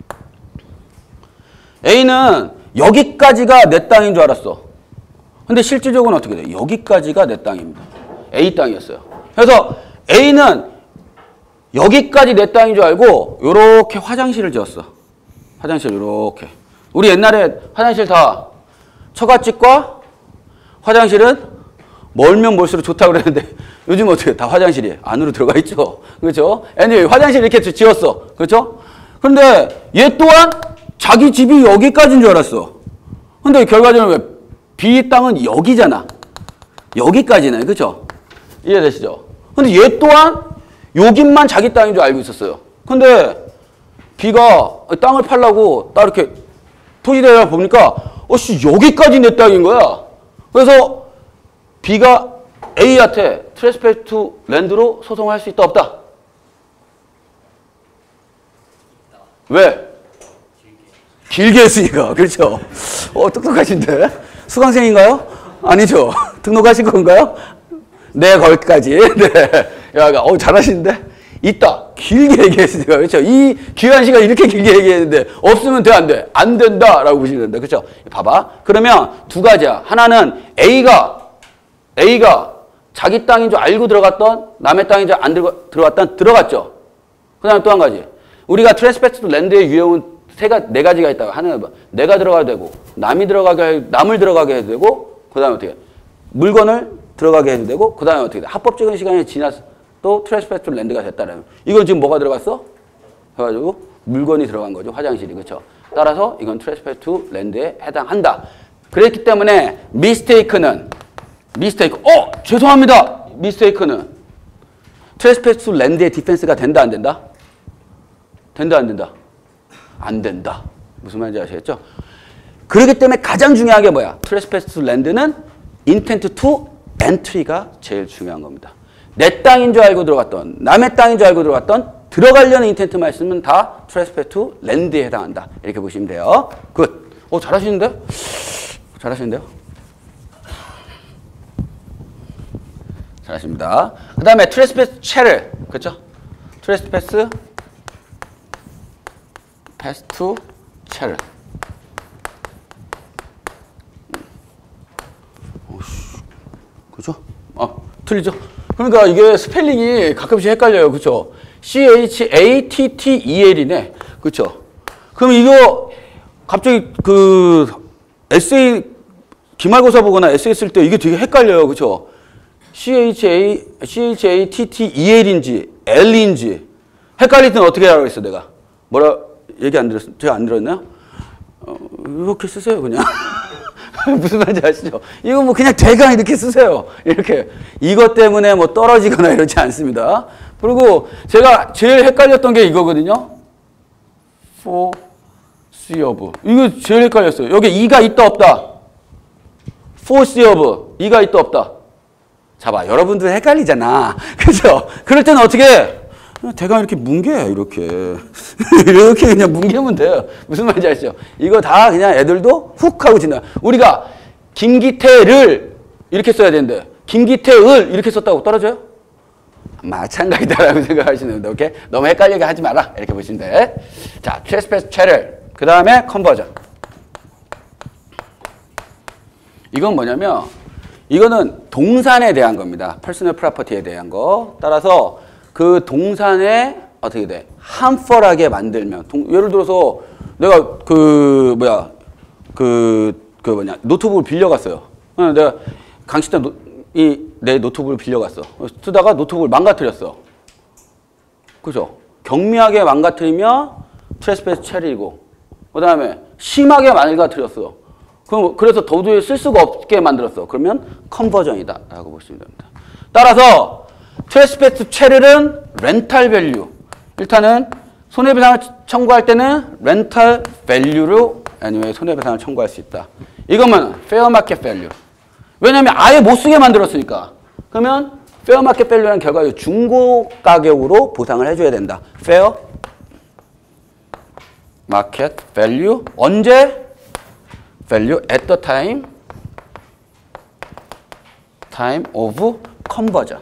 A는 여기까지가 내 땅인 줄 알았어. 근데 실질적으로는 어떻게 돼? 여기까지가 내 땅입니다. A 땅이었어요. 그래서 A는 여기까지 내 땅인 줄 알고 요렇게 화장실을 지었어. 화장실 요렇게. 우리 옛날에 화장실 다 처갓집과 화장실은 멀면 멀수록 좋다고 그랬는데 요즘 어떻게 다 화장실이 안으로 들어가 있죠. 그렇죠? anyway, 화장실 이렇게 지었어. 그렇죠? 그런데 얘 또한 자기 집이 여기까지인 줄 알았어. 근데 결과적으로 왜 B 땅은 여기잖아. 여기까지네. 그렇죠? 이해되시죠? 근데 얘 또한 여기만 자기 땅인 줄 알고 있었어요. 근데 B가 땅을 팔려고 딱 이렇게 토지대를 보니까 어씨 여기까지 내 땅인 거야. 그래서 B가 A한테 트레스패스 투 랜드로 소송할 수 있다 없다? 왜? 길게 했으니까. 그렇죠? 어, 똑똑하신데? 수강생인가요? 아니죠. 등록하신 건가요? 네, 거기까지. 네. 야, 어, 잘하시는데? 있다. 길게 얘기했으니까. 그렇죠? 이 귀한 시간 이렇게 길게 얘기했는데, 없으면 돼, 안 돼? 안 된다. 라고 보시면 된다. 그렇죠? 봐봐. 그러면 두 가지야. 하나는 A가, A가 자기 땅인 줄 알고 들어갔던, 남의 땅인 줄 안 들어가, 들어갔던, 들어갔죠? 그 다음에 또 한 가지. 우리가 트레스패스 투 랜드의 유형은 세 가, 네 가지가 있다고. 하나는 뭐, 내가 들어가도 되고, 남이 들어가게, 남을 들어가게 해도 되고, 그 다음에 어떻게, 물건을 들어가게 해도 되고, 그 다음에 어떻게 돼? 합법적인 시간이 지나서 또 트레스패스 투 랜드가 됐다라는. 이건 지금 뭐가 들어갔어? 해가지고 물건이 들어간 거죠. 화장실이. 그렇죠? 따라서 이건 트레스패스 투 랜드에 해당한다. 그랬기 때문에 미스테이크는 미스테이크. 어! 죄송합니다. 미스테이크는 트레스패스 투 랜드의 디펜스가 된다 안 된다? 된다 안 된다? 안 된다. 무슨 말인지 아시겠죠? 그렇기 때문에 가장 중요한 게 뭐야? 트레스패스 투 랜드는 인텐트 투 엔트리가 제일 중요한 겁니다. 내 땅인 줄 알고 들어갔던, 남의 땅인 줄 알고 들어갔던, 들어가려는 인텐트만 있으면 다 트레스패스 투 랜드에 해당한다. 이렇게 보시면 돼요. 굿. 오, 잘하시는데? 잘하시는데요? 잘하십니다. 그 다음에 트레스패스 체를, 그렇죠? 트레스패스 패스 투 체를. 그렇죠? 아, 틀리죠? 그러니까 이게 스펠링이 가끔씩 헷갈려요. 그렇죠? 씨 에이치 에이 티 티 이 엘이네. 그렇죠? 그럼 이거 갑자기 그 에세이 기말고사 보거나 에세이 쓸 때 이게 되게 헷갈려요. 그렇죠? 씨 에이치 에이 씨 에이치 에이 티 티 이 엘인지 L인지 헷갈릴 때는 어떻게 하라고 했어, 내가? 뭐라 얘기 안 들었어요? 제가 안 들었나요? 어, 이렇게 쓰세요, 그냥. 무슨 말인지 아시죠? 이거 뭐 그냥 대강 이렇게 쓰세요. 이렇게. 이것 때문에 뭐 떨어지거나 이러지 않습니다. 그리고 제가 제일 헷갈렸던 게 이거거든요. foreseeable. 이거 제일 헷갈렸어요. 여기 이가 있다 없다. foreseeable. 이가 있다 없다. 자봐. 여러분들 헷갈리잖아. 그죠? 그럴 때는 어떻게 해? 대강 이렇게 뭉개요, 이렇게. 이렇게 그냥 뭉개면 돼요. 무슨 말인지 아시죠? 이거 다 그냥 애들도 훅 하고 지나. 우리가 김기태를 이렇게 써야 되는데, 김기태을 이렇게 썼다고 떨어져요? 마찬가지다라고 생각하시는데, 오케이? 너무 헷갈리게 하지 마라. 이렇게 보시면 돼. 자, 트레스패스 체를. 그 다음에 컨버전. 이건 뭐냐면, 이거는 동산에 대한 겁니다. 퍼스널 프로퍼티에 대한 거. 따라서, 그 동산에 어떻게 돼? 함펄하게 만들면. 동, 예를 들어서 내가 그 뭐야 그, 그 뭐냐 노트북을 빌려갔어요. 내가 강시장 노, 이 내 노트북을 빌려갔어. 쓰다가 노트북을 망가뜨렸어. 그죠? 경미하게 망가뜨리면 트랜스페이스 체리이고 그 다음에 심하게 말과 틀렸어. 그럼 그래서 도저히 쓸 수가 없게 만들었어. 그러면 컨버전이다 라고 보시면 됩니다. 따라서 트랜스페이스 체리는 렌탈 밸류. 일단은 손해배상을 청구할 때는 렌탈 밸류로 anyway 손해배상을 청구할 수 있다. 이거면 페어 마켓 밸류. 왜냐면 아예 못 쓰게 만들었으니까. 그러면 페어 마켓 밸류라는 결과로 중고 가격으로 보상을 해줘야 된다. 페어 마켓 밸류. 언제? 밸류 at the time time of conversion.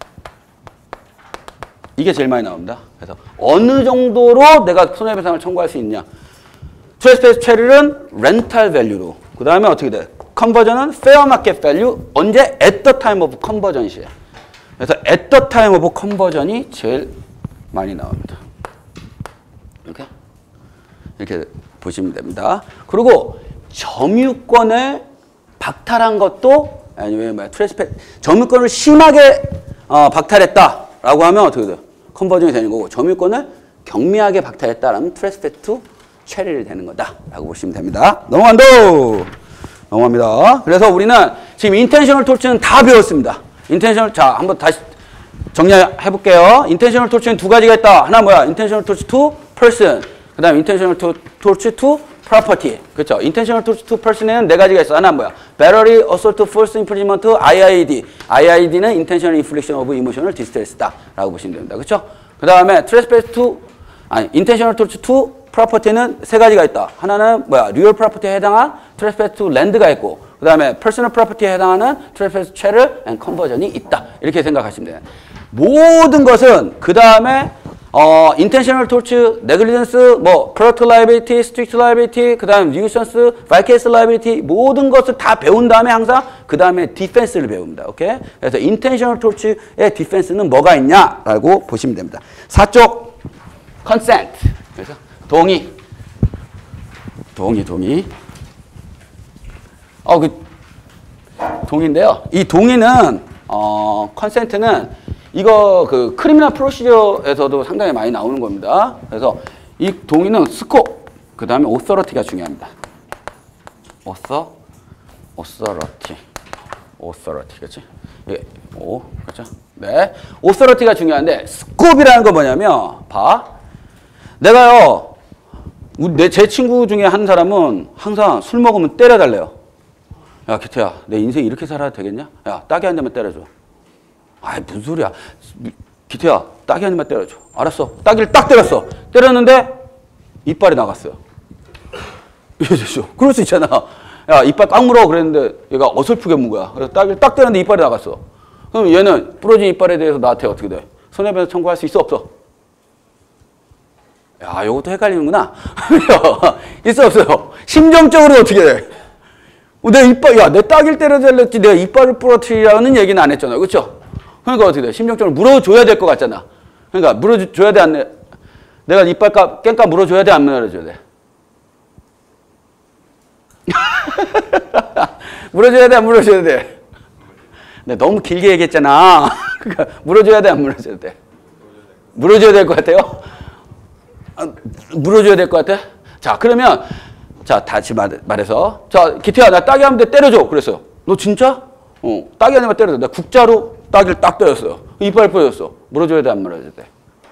이게 제일 많이 나옵니다. 그래서 어느 정도로 내가 손해배상을 청구할 수 있냐. 트랜스페이스 체리는 렌탈 밸류로. 그 다음에 어떻게 돼? 컨버전은 페어 마켓 밸류. 언제? at the time of conversion 시에. 그래서 at the time of conversion이 제일 많이 나옵니다. 이렇게 이렇게 보시면 됩니다. 그리고 점유권을 박탈한 것도 아니면 뭐 트랜스페 점유권을 심하게 어, 박탈했다라고 하면 어떻게 돼요? 컨버전이 되는 거고 점유권을 경미하게 박탈했다라면 트랜스페이스 체리를 되는 거다라고 보시면 됩니다. 넘어간다. 넘어갑니다. 그래서 우리는 지금 인텐셔널 토치는 다 배웠습니다. 인텐셔널 자 한번 다시 정리해 볼게요. 인텐셔널 토치는 두 가지가 있다. 하나 뭐야? 인텐셔널 토치 to person. 그다음 인텐셔널 토치 to property. 그렇죠? 인텐셔널 토치 to person에는 네 가지가 있어. 하나 뭐야? battery, assault, false imprisonment, 아이 아이 디. 아이 아이 디는 intentional infliction of emotional distress다라고 보시면 됩니다. 그렇죠? 그다음에 trespass to 아니 intentional torture to property는 세 가지가 있다. 하나는 뭐야? real property에 해당한 trespass to land가 있고 그다음에 personal property에 해당하는 trespass to chattel and conversion이 있다. 이렇게 생각하시면 돼요. 모든 것은 그다음에 어, intentional torture, negligence, 뭐, product liability, strict liability, 그 다음 nuisance, vicarious liability, 모든 것을 다 배운 다음에 항상 그 다음에 defense를 배웁니다. 오케이? 그래서 intentional torture의 defense는 뭐가 있냐라고 보시면 됩니다. 사쪽 consent. 그래서 동의. 동의, 동의. 어, 그, 동의인데요. 이 동의는, 어, consent는 이거 그 크리미널 프로시저에서도 상당히 많이 나오는 겁니다. 그래서 이 동의는 스코프, 그 다음에 오서러티가 중요합니다. 오서, 오서러티, 오서러티, 그렇지? 예, 오, 그렇죠? 네, 오서러티가 중요한데 스코프이라는 건 뭐냐면, 봐, 내가요, 내 제 친구 중에 한 사람은 항상 술 먹으면 때려달래요. 야, 기태야, 내 인생 이렇게 살아도 되겠냐? 야, 따기 한 대만 때려줘. 아이 무슨 소리야. 기태야 따기 한 대만 때려줘. 알았어. 따기를 딱 때렸어. 때렸는데 이빨이 나갔어요. 그럴 수 있잖아. 야 이빨 꽉 물어 그랬는데 얘가 어설프게 문 거야. 그래서 따기를 딱 때렸는데 이빨이 나갔어. 그럼 얘는 부러진 이빨에 대해서 나한테 어떻게 돼? 손해배상 청구할 수 있어 없어? 야 이것도 헷갈리는구나. 있어 없어요? 심정적으로 어떻게 돼? 내 이빨, 야, 내 따기를 때려달랬지 내가 이빨을 부러뜨리라는 얘기는 안 했잖아요. 그렇죠? 그러니까 어떻게 돼? 심정적으로 물어줘야 될 것 같잖아. 그러니까 물어줘야 돼, 안 돼? 내가 이빨값, 깽값 물어줘야 돼, 안 물어줘야 돼? 물어줘야 돼, 안 물어줘야 돼? 내가 너무 길게 얘기했잖아. 그러니까 물어줘야 돼, 안 물어줘야 돼? 물어줘야 될 것 같아요? 아, 물어줘야 될 것 같아? 자, 그러면, 자, 다시 말, 말해서. 자, 기태야, 나 따기 하면 돼, 때려줘. 그랬어. 너 진짜? 어, 따기 하면 때려줘. 나 국자로 따기를 딱 때렸어요. 이빨 부러졌어. 물어줘야 돼, 안 물어줘야 돼?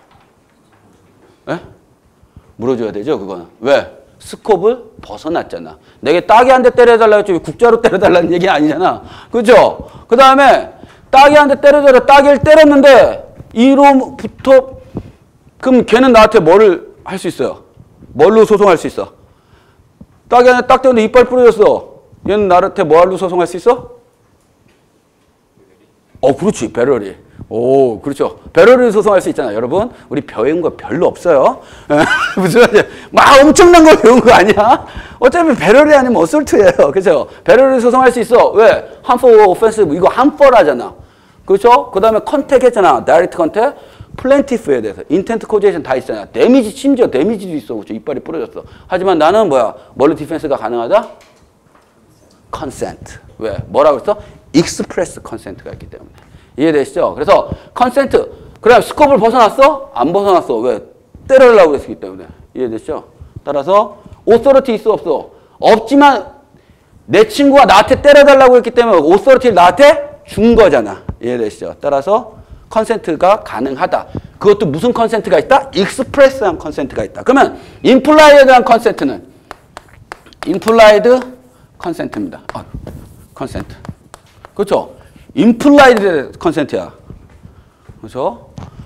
에? 물어줘야 되죠, 그거는. 왜? 스콥을 벗어났잖아. 내게 따기 한 대 때려달라고 했지, 국자로 때려달라는 얘기 아니잖아. 그죠? 그 다음에, 따기 한 대 때려달라, 따기를 때렸는데, 이로부터, 그럼 걔는 나한테 뭐를 할 수 있어요? 뭘로 소송할 수 있어? 따기 한 대 딱 때렸는데 이빨 부러졌어. 얘는 나한테 뭐로 소송할 수 있어? 어, 그렇지. 배럴이. 오, 그렇죠. 배럴을 소송할 수 있잖아요. 여러분, 우리 배운 거 별로 없어요. 무슨 말이야. 막 엄청난 걸 배운 거 아니야? 어차피 배럴이 아니면 어설트예요. 그렇죠? 배럴을 소송할 수 있어. 왜? harmful offense. 이거 harmful하잖아. 그렇죠? 그 다음에 컨택 했잖아. direct contact. 플랜티프에 대해서. 인텐트 코제이션 다 있잖아. 데미지, 심지어 데미지도 있어. 그렇죠? 이빨이 부러졌어. 하지만 나는 뭐야? 뭘로 디펜스가 가능하다? consent. 왜? 뭐라고 했어? 익스프레스 컨센트가 있기 때문에. 이해되시죠? 그래서 컨센트. 그래 스코프를 벗어났어? 안 벗어났어. 왜? 때리려고 했기 때문에. 이해됐죠? 따라서 authority 있어 없어? 없지만 내 친구가 나한테 때려달라고 했기 때문에 authority를 나한테 준 거잖아. 이해되시죠? 따라서 컨센트가 가능하다. 그것도 무슨 컨센트가 있다? 익스프레스한 컨센트가 있다. 그러면 임플라이드한 컨센트는 임플라이드 컨센트입니다. 아, 컨센트. 그렇죠? 임플라이드 컨센트야. 그렇죠?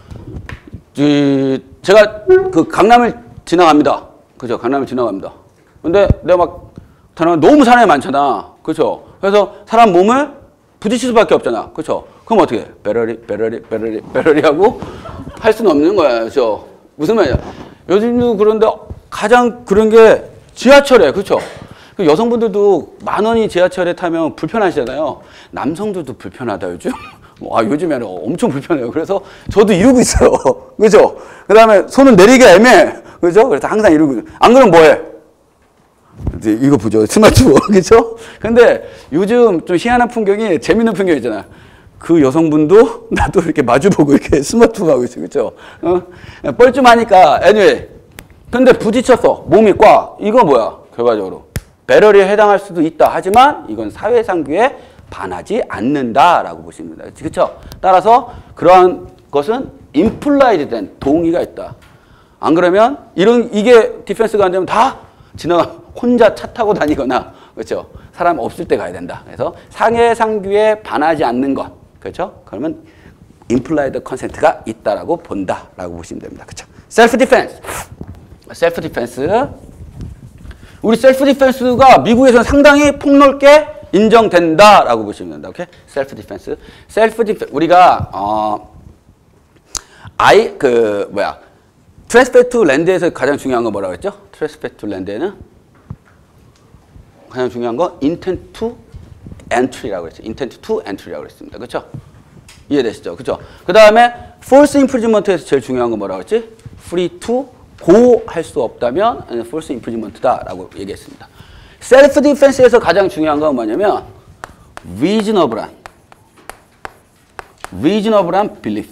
이, 제가 그 강남을 지나갑니다. 그죠? 강남을 지나갑니다. 근데 내가 막 너무 사람이 많잖아. 그렇죠? 그래서 사람 몸을 부딪힐 수밖에 없잖아. 그렇죠? 그럼 어떻게 해? 배러리, 배러리, 배러리, 배러리 하고 할 수는 없는 거야. 그렇죠? 무슨 말이야? 요즘도 그런데 가장 그런 게 지하철에, 그렇죠? 여성분들도 만 원이 지하철에 타면 불편하시잖아요. 남성들도 불편하다, 요즘. 와, 요즘에는 엄청 불편해요. 그래서 저도 이러고 있어요. 그죠? 그 다음에 손을 내리기가 애매해. 그죠? 그래서 항상 이러고 있어요. 안 그러면 뭐 해? 이거 보죠. 스마트폰. 그죠? 근데 요즘 좀 희한한 풍경이, 재밌는 풍경 있잖아. 그 여성분도 나도 이렇게 마주보고 이렇게 스마트폰 하고 있어. 그죠? 어? 뻘쭘하니까. anyway. 근데 부딪혔어. 몸이 꽉. 이거 뭐야? 결과적으로. 배럴에 해당할 수도 있다. 하지만 이건 사회상규에 반하지 않는다라고 보시면 됩니다. 그렇죠? 따라서 그러한 것은 implied 된 동의가 있다. 안 그러면 이런 이게 디펜스가 안 되면 다 지나가 혼자 차 타고 다니거나 그렇죠? 사람 없을 때 가야 된다. 그래서 사회상규에 반하지 않는 것. 그렇죠? 그러면 implied consent가 있다라고 본다라고 보시면 됩니다. 그렇죠? self defense. self defense. 우리 셀프 디펜스가 미국에서는 상당히 폭넓게 인정된다라고 보시면 된다. 오케이? 셀프 디펜스. 셀프 디펜스. 우리가 어 아이 그 뭐야? 트레스페 투 랜드에서 가장 중요한 건 뭐라고 했죠? 트레스페 투 랜드에는 가장 중요한 건 intent to entry라고 했죠. intent to entry라고 했습니다. 그렇죠? 이해되시죠? 그렇죠? 그다음에 false imprisonment에서 제일 중요한 건 뭐라고 했지? free to go 할 수 없다면 false imprisont다라고 얘기했습니다. 셀프 디펜스에서 가장 중요한 건 뭐냐면 reasonable한 reasonable한 belief.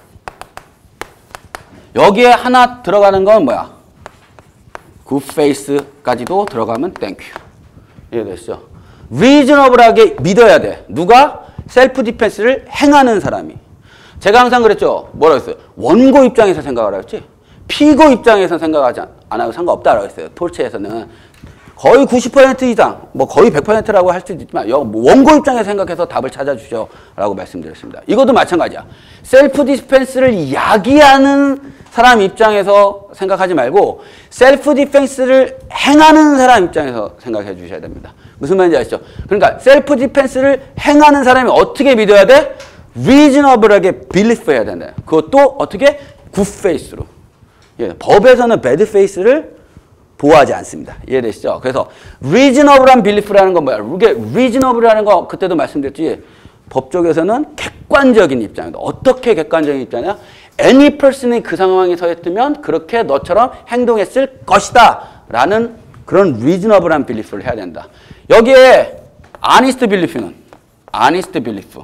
여기에 하나 들어가는 건 뭐야? good faith까지도 들어가면 thank you. 이해되시죠? reasonable하게 믿어야 돼. 누가? 셀프 디펜스를 행하는 사람이. 제가 항상 그랬죠. 뭐라고 했어요? 원고 입장에서 생각하라 했지. 피고 입장에서 생각하지 안 하고 상관없다라고 했어요. 톨체에서는 거의 구십 퍼센트 이상, 뭐 거의 백 퍼센트라고 할 수도 있지만 원고 입장에서 생각해서 답을 찾아주셔라고 말씀드렸습니다. 이것도 마찬가지야. 셀프 디펜스를 야기하는 사람 입장에서 생각하지 말고 셀프 디펜스를 행하는 사람 입장에서 생각해 주셔야 됩니다. 무슨 말인지 아시죠? 그러니까 셀프 디펜스를 행하는 사람이 어떻게 믿어야 돼? reasonable하게 believe 해야 된다. 그것도 어떻게? good faith로. 예, 법에서는 bad faith를 보호하지 않습니다. 이해되시죠? 그래서 reasonable한 belief라는 건 뭐야? 이게 reasonable라는 거 그때도 말씀드렸지. 법조계에서는 객관적인 입장이다. 어떻게 객관적인 입장이냐? any person이 그 상황에 서있으면 그렇게 너처럼 행동했을 것이다. 라는 그런 reasonable한 belief를 해야 된다. 여기에 honest belief는 honest belief.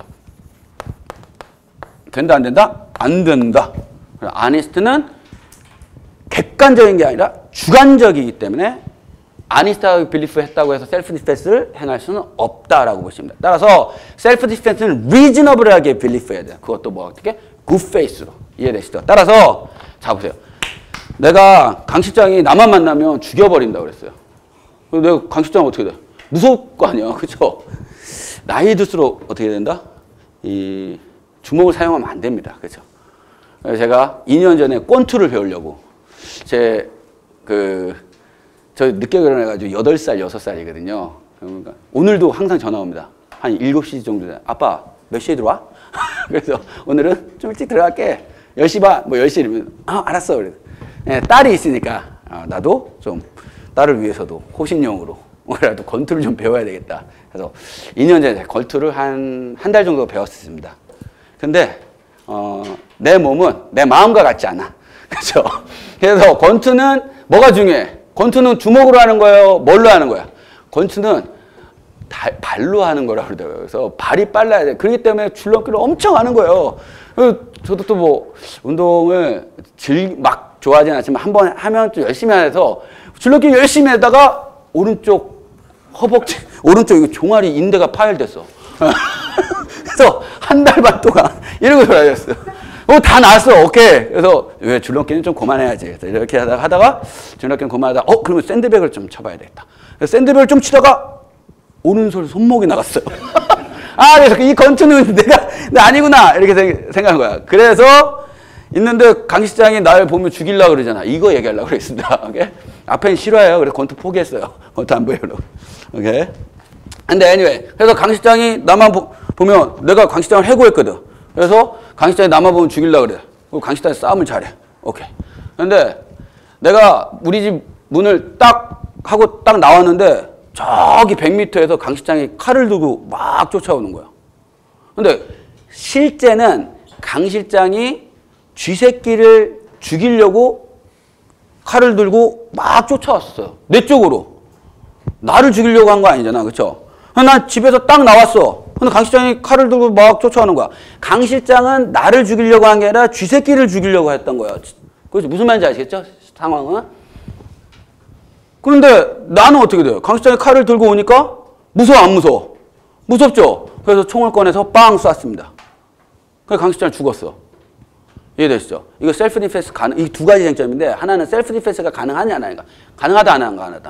된다 안 된다? 안 된다. honest는 객관적인 게 아니라 주관적이기 때문에 아니스트하게 빌리프 했다고 해서 셀프 디펜스를 행할 수는 없다라고 보십니다. 따라서 셀프 디펜스는 리즈너블하게 빌리프 해야 돼요. 그것도 뭐 어떻게? 굿페이스로. 이해되시죠? 따라서 자 보세요. 내가 강 실장이 나만 만나면 죽여버린다고 그랬어요. 내가 강 실장 어떻게 돼? 무서울 거 아니야. 그렇죠? 나이 들수록 어떻게 된다? 이 주먹을 사용하면 안 됩니다. 그렇죠? 제가 이 년 전에 권투를 배우려고 제, 그, 저 늦게 결혼해가지고 여덟 살, 여섯 살이거든요. 그러니까 오늘도 항상 전화 옵니다. 한 일곱 시 정도 돼. 아빠, 몇 시에 들어와? 그래서 오늘은 좀 일찍 들어갈게. 열 시 반, 뭐 열 시 이러면, 아, 알았어. 그래서. 네, 딸이 있으니까, 아, 나도 좀 딸을 위해서도 호신용으로 뭐라도 권투를 좀 배워야 되겠다. 그래서 이 년 전에 권투를 한, 한 달 정도 배웠습니다. 근데, 어, 내 몸은 내 마음과 같지 않아. 그렇죠? 그래서 권투는 뭐가 중요해? 권투는 주먹으로 하는 거예요? 뭘로 하는 거야? 권투는 다, 발로 하는 거라고 그러더라고요. 그래서 발이 빨라야 돼. 그렇기 때문에 줄넘기를 엄청 하는 거예요. 저도 또 뭐 운동을 즐, 막 막 좋아하진 않지만 한 번 하면 또 열심히 해서 줄넘기 열심히 하다가 오른쪽 허벅지, 오른쪽 이거 종아리 인대가 파열됐어. 그래서 한 달 반 동안 이러고 돌아다녔어. 어, 다 나았어. 오케이. 그래서 왜 줄넘기는 좀 그만해야지. 그래서 이렇게 하다가 하다가 줄넘기는 그만하다가 어, 그러면 샌드백을 좀 쳐봐야 되겠다. 그래서 샌드백을 좀 치다가 오른손 손목이 나갔어요. 아, 그래서 이 건투는 내가 나 아니구나 이렇게 생각한 거야. 그래서 있는데 강 시장이 날 보면 죽이려고 그러잖아. 이거 얘기하려고 그랬습니다. 오케이? 앞에는 싫어해요. 그래서 권투 포기했어요. 권투 안 보이려고. 오케이? 근데 anyway. 그래서 강 시장이 나만 보, 보면 내가 강 시장을 해고했거든. 그래서 강 시장이 나만 보면 죽이려고 그래. 그리고 강 시장이 싸움을 잘해. 오케이. 근데 내가 우리 집 문을 딱 하고 딱 나왔는데 저기 백 미터에서 강 시장이 칼을 들고 막 쫓아오는 거야. 근데 실제는 강 실장이 쥐새끼를 죽이려고 칼을 들고 막 쫓아왔어요. 내 쪽으로. 나를 죽이려고 한 거 아니잖아. 그쵸? 난 집에서 딱 나왔어. 근데 강 실장이 칼을 들고 막 쫓아오는 거야. 강 실장은 나를 죽이려고 한 게 아니라 쥐새끼를 죽이려고 했던 거야. 그렇지? 무슨 말인지 아시겠죠? 상황은. 그런데 나는 어떻게 돼요? 강 실장이 칼을 들고 오니까 무서워 안 무서워? 무섭죠? 그래서 총을 꺼내서 빵 쐈습니다. 그래서 강 실장이 죽었어. 이해되시죠? 이거 셀프 디펜스 가능, 이 두 가지 쟁점인데 하나는 셀프 디펜스가 가능하냐 안 하냐. 가능하다 안 가능하다.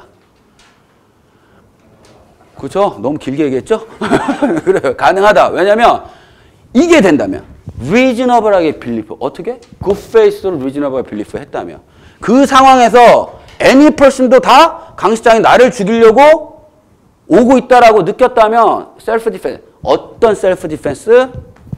그렇죠? 너무 길게 얘기했죠? 그래요. 가능하다. 왜냐면 이게 된다면 reasonable하게 believe. 어떻게? good faith로 reasonable하게 believe 했다면 그 상황에서 any person도 다 강 시장이 나를 죽이려고 오고 있다라고 느꼈다면 셀프 디펜스. 어떤 셀프 디펜스?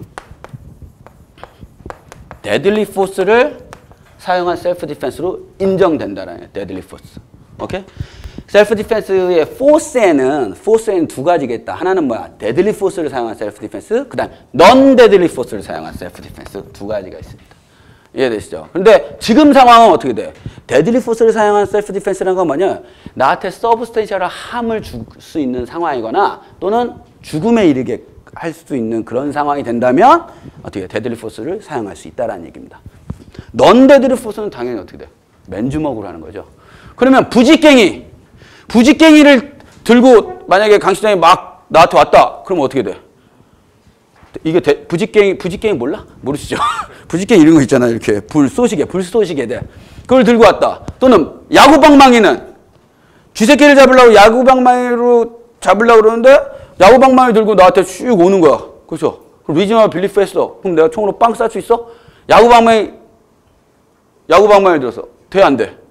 deadly force를 사용한 셀프 디펜스로 인정된다라는 거예요. deadly force. 오케이? 셀프 디펜스의 force에는 force에는 두 가지겠다. 하나는 뭐야? deadly force를 사용한 셀프 디펜스, 그다음 non deadly force를 사용한 셀프 디펜스 두 가지가 있습니다. 이해되시죠? 근데 지금 상황은 어떻게 돼? deadly force를 사용한 셀프 디펜스라는 건 뭐냐? 나한테 substantial harm을 줄 수 있는 상황이거나 또는 죽음에 이르게 할 수 있는 그런 상황이 된다면 어떻게 데들리 포스를 사용할 수 있다라는 얘기입니다. 넌 데들리 포스는 당연히 어떻게 돼? 맨주먹으로 하는 거죠. 그러면 부직갱이, 부직갱이를 들고 만약에 강 시장이 막 나한테 왔다. 그러면 어떻게 돼? 이게 대, 부직갱이, 부직갱이 몰라? 모르시죠? 부직갱이 이런 거 있잖아. 이렇게 불쏘시개, 불쏘시개 돼. 그걸 들고 왔다. 또는 야구방망이는 쥐새끼를 잡으려고 야구방망이로 잡으려고 그러는데 야구방망이 들고 나한테 쭉 오는 거야. 그렇죠? 그럼 리지널 빌리프 했어. 그럼 내가 총으로 빵 쌀 수 있어? 야구방망이, 야구방망이 들어서. 돼, 안 돼?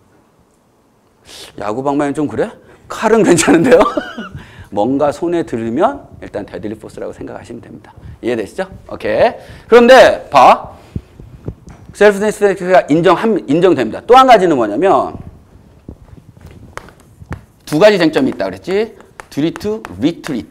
야구방망이는 좀 그래? 칼은 괜찮은데요? 뭔가 손에 들으면 일단 데들리 포스라고 생각하시면 됩니다. 이해되시죠? 오케이. 그런데 봐. 셀프 디펜스가 인정, 인정됩니다. 또 한 가지는 뭐냐면 두 가지 쟁점이 있다 그랬지? 드리트, 리트리트.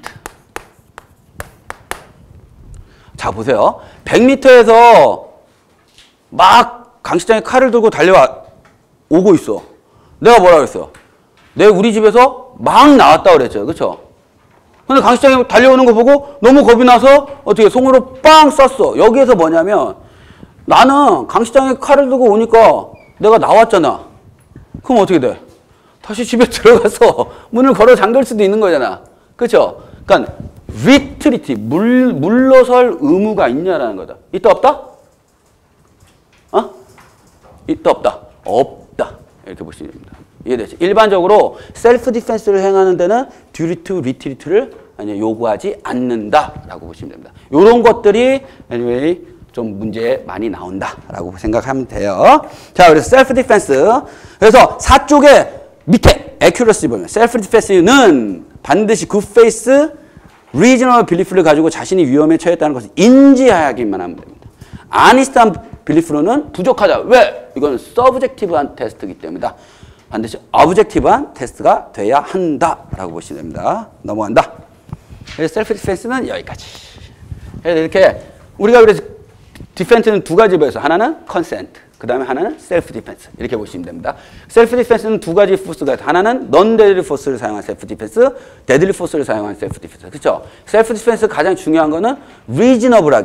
자, 보세요. 백 미터에서 막 강 시장이 칼을 들고 달려와, 오고 있어. 내가 뭐라 그랬어? 내가 우리 집에서 막 나왔다 그랬죠. 그쵸? 근데 강 시장이 달려오는 거 보고 너무 겁이 나서 어떻게 손으로 빵 쐈어. 여기에서 뭐냐면 나는 강 시장이 칼을 들고 오니까 내가 나왔잖아. 그럼 어떻게 돼? 다시 집에 들어가서 문을 걸어 잠글 수도 있는 거잖아. 그렇죠? 그러니까 리트리티, 물, 물러설 의무가 있냐라는 거다. 있다 없다? 어? 있다 없다? 없다. 이렇게 보시면 됩니다. 이해되죠? 일반적으로 셀프 디펜스를 행하는 데는 듀리트, 리트리트를 아니 요구하지 않는다라고 보시면 됩니다. 이런 것들이 anyway 좀 문제에 많이 나온다라고 생각하면 돼요. 자, 그래서 셀프 디펜스. 그래서 사쪽에 밑에 accuracy 보면 셀프 디펜스는 반드시 good faith, reasonable belief를 가지고 자신이 위험에 처했다는 것을 인지하기만 하면 됩니다. honest한 belief로는 부족하다. 왜? 이건 subjective한 테스트이기 때문이다. 반드시 objective한 테스트가 돼야 한다라고 보시면 됩니다. 넘어간다. 그래서 셀프 디펜스는 여기까지. 이렇게 우리가 그래서 디펜스는 두 가지 배워서 하나는 consent, 그 다음에 하나는 셀프 디펜스. 이렇게 보시면 됩니다. 셀프 디펜스는 두 가지 포스가 있다. 하나는 non deadly force를 사용한 셀프 디펜스, deadly force를 사용한 셀프 디펜스. 그렇죠? 셀프 디펜스 가장 중요한 거는 reasonable하게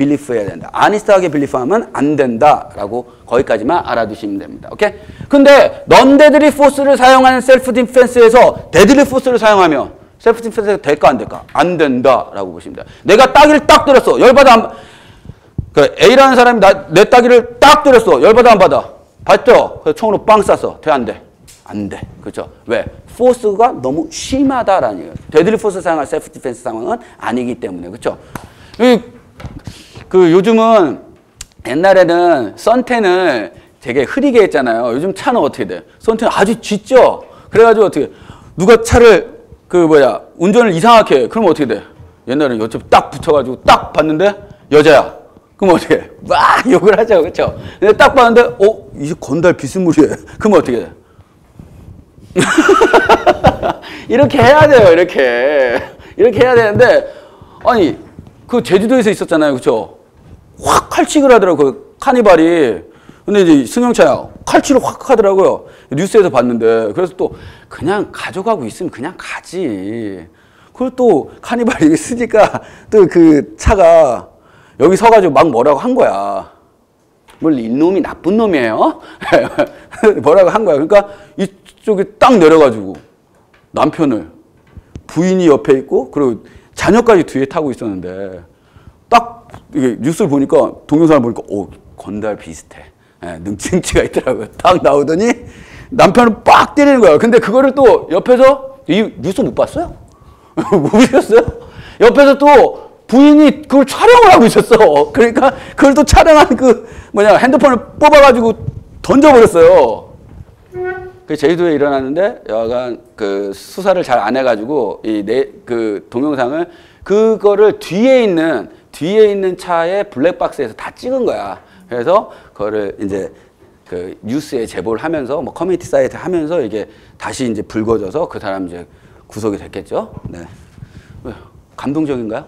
빌리프 해야 된다. 아니스트하게 빌리프하면 안 된다라고 거기까지만 알아두시면 됩니다. 오케이? 근데 넌 데드리 포스를 사용하는 셀프 디펜스에서 데드리 포스를 사용하면 셀프 디펜스가 될까 안 될까? 안 된다라고 보시면 돼요. 내가 따기를 딱 들었어. 열받아 안 그 A라는 사람이 나, 내 따기를 딱 들었어. 열받아 안 받아? 받죠? 그래서 총으로 빵 쐈어. 돼 안 돼? 안 돼. 그렇죠? 왜? 포스가 너무 심하다라는 얘기예요. 데드리 포스 사용할 셀프 디펜스 상황은 아니기 때문에. 그렇죠? 그 요즘은 옛날에는 썬텐을 되게 흐리게 했잖아요. 요즘 차는 어떻게 돼? 썬텐 아주 짙죠? 그래가지고 어떻게 누가 차를 그 뭐야 운전을 이상하게 해. 그럼 어떻게 돼? 옛날에는 옆집 딱 붙여가지고 딱 봤는데 여자야. 그럼 어떻게 해? 막 욕을 하죠. 그렇죠? 근데 딱 봤는데 어? 이제 건달 비스무리해. 그럼 어떻게 돼? 이렇게 해야 돼요. 이렇게. 이렇게 해야 되는데 아니 그 제주도에서 있었잖아요. 그렇죠? 확 칼치기를 하더라고요. 그 카니발이. 근데 이제 승용차야. 칼치를 확 하더라고요. 뉴스에서 봤는데. 그래서 또 그냥 가져가고 있으면 그냥 가지. 그걸 또 카니발이 쓰니까 또 그 차가 여기 서가지고 막 뭐라고 한 거야. 뭘 이놈이 나쁜 놈이에요? 뭐라고 한 거야. 그러니까 이쪽에 딱 내려가지고 남편을 부인이 옆에 있고 그리고 자녀까지 뒤에 타고 있었는데 딱 이게 뉴스를 보니까 동영상을 보니까 오 건달 비슷해. 예, 능증치가 있더라고요. 딱 나오더니 남편을 빡 때리는 거야. 근데 그거를 또 옆에서 이 뉴스 못 봤어요? 못 보셨어요? 옆에서 또 부인이 그걸 촬영을 하고 있었어. 그러니까 그걸 또 촬영한 그 뭐냐 핸드폰을 뽑아가지고 던져버렸어요. 그 제주도에 일어났는데 여하간 그 수사를 잘 안 해가지고 이 내 그 동영상을 그거를 뒤에 있는 뒤에 있는 차의 블랙박스에서 다 찍은 거야. 그래서 그거를 이제 그 뉴스에 제보를 하면서 뭐 커뮤니티 사이트 하면서 이게 다시 이제 불거져서 그 사람 이제 구속이 됐겠죠. 네. 감동적인가요?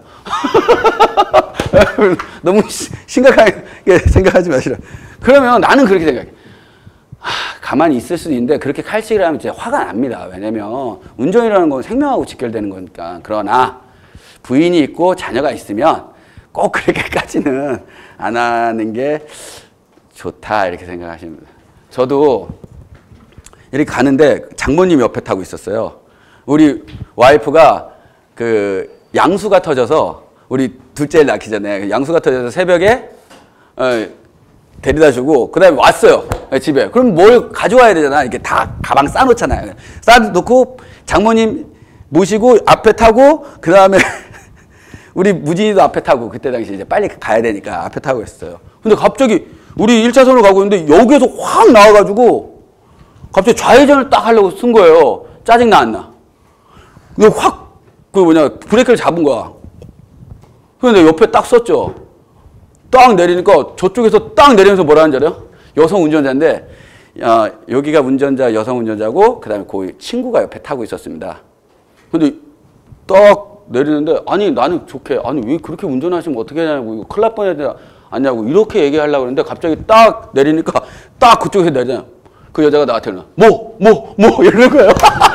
너무 심각하게 생각하지 마시라. 그러면 나는 그렇게 생각해. 하, 가만히 있을 수도 있는데 그렇게 칼치기를 하면 진짜 화가 납니다. 왜냐면 운전이라는 건 생명하고 직결되는 거니까. 그러나 부인이 있고 자녀가 있으면 꼭 그렇게까지는 안 하는 게 좋다 이렇게 생각하십니다. 저도 이렇게 가는데 장모님 옆에 타고 있었어요. 우리 와이프가 그 양수가 터져서 우리 둘째를 낳기 전에 양수가 터져서 새벽에 어, 데려다 주고 그 다음에 왔어요. 집에. 그럼 뭘 가져와야 되잖아. 이렇게 다 가방 싸놓잖아요. 싸놓고 장모님 모시고 앞에 타고 그 다음에 우리 무진이도 앞에 타고 그때 당시 이제 빨리 가야 되니까 앞에 타고 있어요. 근데 갑자기 우리 일 차선으로 가고 있는데 여기에서 확 나와가지고 갑자기 좌회전을 딱 하려고 쓴 거예요. 짜증나 안 나? 이거 확 그 뭐냐 브레이크를 잡은 거야. 근데 옆에 딱 섰죠. 딱 내리니까 저쪽에서 딱 내리면서 뭐라 하는지 알아요? 여성 운전자인데 어, 여기가 운전자 여성 운전자고 그 다음에 그 친구가 옆에 타고 있었습니다. 근데 딱 내리는데 아니 나는 좋게 아니 왜 그렇게 운전하시면 어떻게 하냐고 이거 큰일 날 뻔하지 않냐고 이렇게 얘기하려고 그러는데 갑자기 딱 내리니까 딱 그쪽에서 내리잖아요. 그 여자가 나한테 뭐 뭐 뭐 이러는 거예요.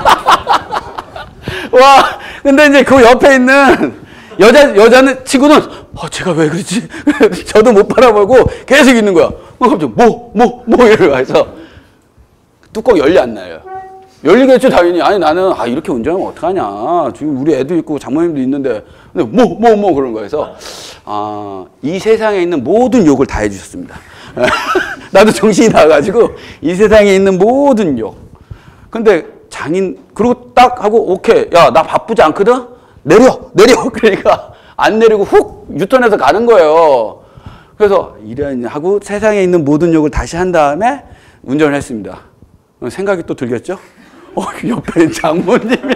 와 근데 이제 그 옆에 있는 여자 여자는 친구는 어, 제가 왜 그러지? 저도 못 바라보고 계속 있는 거야. 갑자기 뭐 뭐 뭐 이러고 해서 뚜껑 열리 안 나요. 열리겠죠 당연히. 아니 나는 아 이렇게 운전하면 어떡하냐. 지금 우리 애도 있고 장모님도 있는데 근데 뭐 뭐 뭐 그런 거에서 아, 이 세상에 있는 모든 욕을 다 해주셨습니다. 나도 정신이 나가지고 이 세상에 있는 모든 욕. 근데 장인 그리고 딱 하고 오케이 야 나 바쁘지 않거든 내려 내려 그러니까 안 내리고 훅 유턴해서 가는 거예요. 그래서 이런 하고 세상에 있는 모든 욕을 다시 한 다음에 운전을 했습니다. 생각이 또 들겠죠? 어, 옆에 장모님이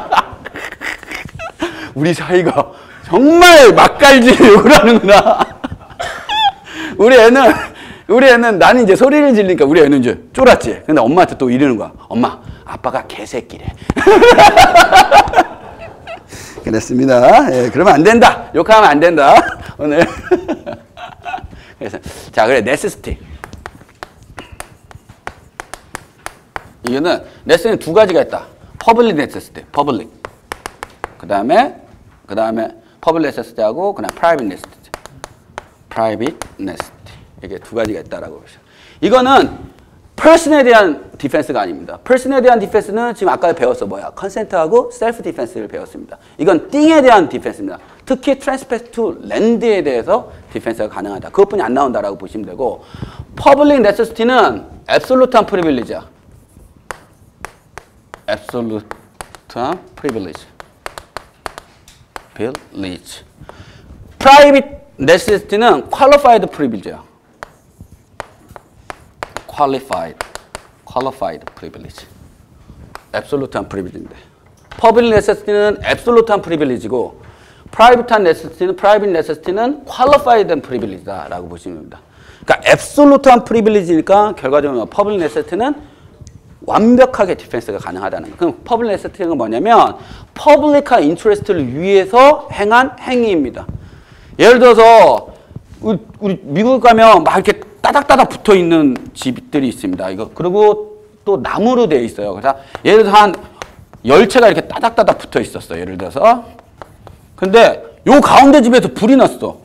우리 사이가 정말 맛깔지게 욕을 하는구나. 우리 애는 우리 애는 나는 이제 소리를 지르니까 우리 애는 이제 쫄았지. 근데 엄마한테 또 이러는 거야. 엄마 아빠가 개새끼래. 그렇습니다. 예, 그러면 안 된다. 욕하면 안 된다. 오늘. 그래서 자 그래 네세시티. 이거는 네세시티는 두 가지가 있다. 퍼블릭 네세시티, 퍼블릭. 그 다음에 그 다음에 퍼블릭 네세시티하고 그다음 프라이빗 네세시티. private necessity. 이게 두 가지가 있다라고 보시죠. 이거는 person에 대한 디펜스가 아닙니다. person에 대한 디펜스는 지금 아까 배웠어. 뭐야? consent하고 self defense를 배웠습니다. 이건 thing에 대한 디펜스입니다. 특히 trespass to land에 대해서 디펜스가 가능하다. 그것뿐이 안 나온다라고 보시면 되고 public necessity는 absolute한 privilege야. absolute한 privilege. privilege. private necessity는 qualified privilege야. qualified, qualified privilege. absolute한 privilege인데. public necessity는 absolute한 privilege고, private한 necessity는, private necessity는 qualified privilege다라고 보시면 됩니다. 그러니까 absolute한 privilege니까 결과적으로 public necessity는 완벽하게 디펜스가 가능하다는 거. 그럼 public necessity가 뭐냐면 public한 interest를 위해서 행한 행위입니다. 예를 들어서 우리, 우리 미국 가면 막 이렇게 따닥따닥 붙어 있는 집들이 있습니다. 이거 그리고 또 나무로 되어 있어요. 그래서 예를 들어서 한 열채가 이렇게 따닥따닥 붙어 있었어. 예를 들어서. 근데 요 가운데 집에서 불이 났어.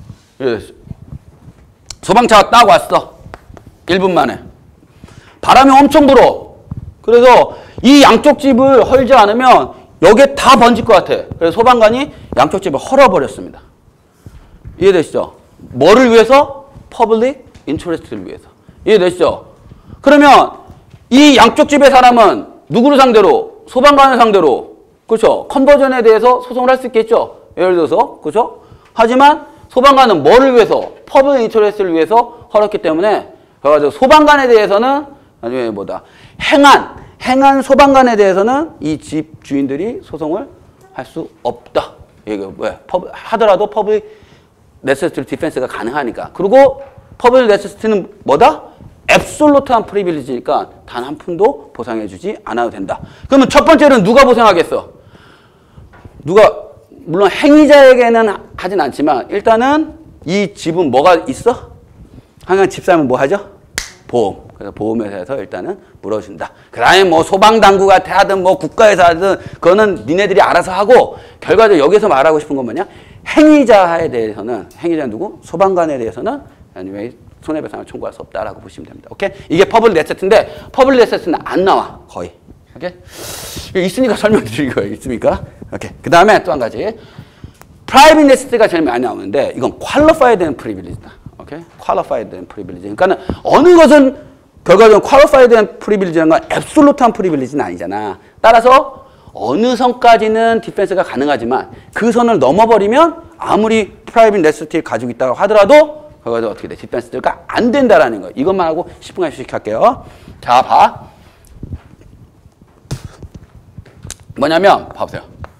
소방차가 딱 왔어. 일 분 만에. 바람이 엄청 불어. 그래서 이 양쪽 집을 헐지 않으면 여기에 다 번질 것 같아. 그래서 소방관이 양쪽 집을 헐어버렸습니다. 이해되시죠? 뭐를 위해서? 퍼블릭 인터레스트를 위해서. 이해되시죠? 그러면 이 양쪽 집의 사람은 누구를 상대로? 소방관을 상대로. 그렇죠? 컨버전에 대해서 소송을 할 수 있겠죠? 예를 들어서. 그렇죠? 하지만 소방관은 뭐를 위해서? 퍼블릭 인터레스트를 위해서 헐었기 때문에 그래가지고 소방관에 대해서는 나중에 뭐다? 행한, 행한 소방관에 대해서는 이 집 주인들이 소송을 할 수 없다. 이게 왜? 퍼블, 하더라도 퍼블릭 네세시티 디펜스가 가능하니까. 그리고 퍼블릭 네세시티는 뭐다? 앱솔루트한 프리빌리지니까 단 한 푼도 보상해주지 않아도 된다. 그러면 첫 번째는 누가 보상하겠어? 누가 물론 행위자에게는 하진 않지만 일단은 이 집은 뭐가 있어? 항상 집 사면 뭐 하죠? 보험. 그래서 보험회사에서 일단은 물어준다. 그 다음에 뭐 소방당국가 하든 뭐 국가에서 하든 그거는 니네들이 알아서 하고 결과적으로 여기서 말하고 싶은 건 뭐냐? 행위자에 대해서는 행위자 누구? 소방관에 대해서는 손해배상을 청구할 수 없다라고 보시면 됩니다. 오케이? 이게 퍼블릭 네세시티인데 퍼블릭 네세시티는 안 나와 거의. 오케이? 있으니까 설명드린 거예요. 있습니까? 오케이. 그 다음에 또 한 가지 프라이빗 네세시티가 제일 많이 나오는데 이건 퀄리파이드 앤 프리빌리지다. 오케이? 퀄리파이드 앤 프리빌리지. 그러니까는 어느 것은 결과적으로 퀄리파이드 앤 프리빌리지라는 건 앱솔루트한 프리빌리지는 아니잖아. 따라서 어느 선까지는 디펜스가 가능하지만 그 선을 넘어버리면 아무리 프라이빗 네세시티를 가지고 있다고 하더라도 그거 어떻게 돼? 디펜스가 안 된다라는 거예요. 이것만 하고 십 분간씩 할게요. 자, 봐. 뭐냐면 봐보세요.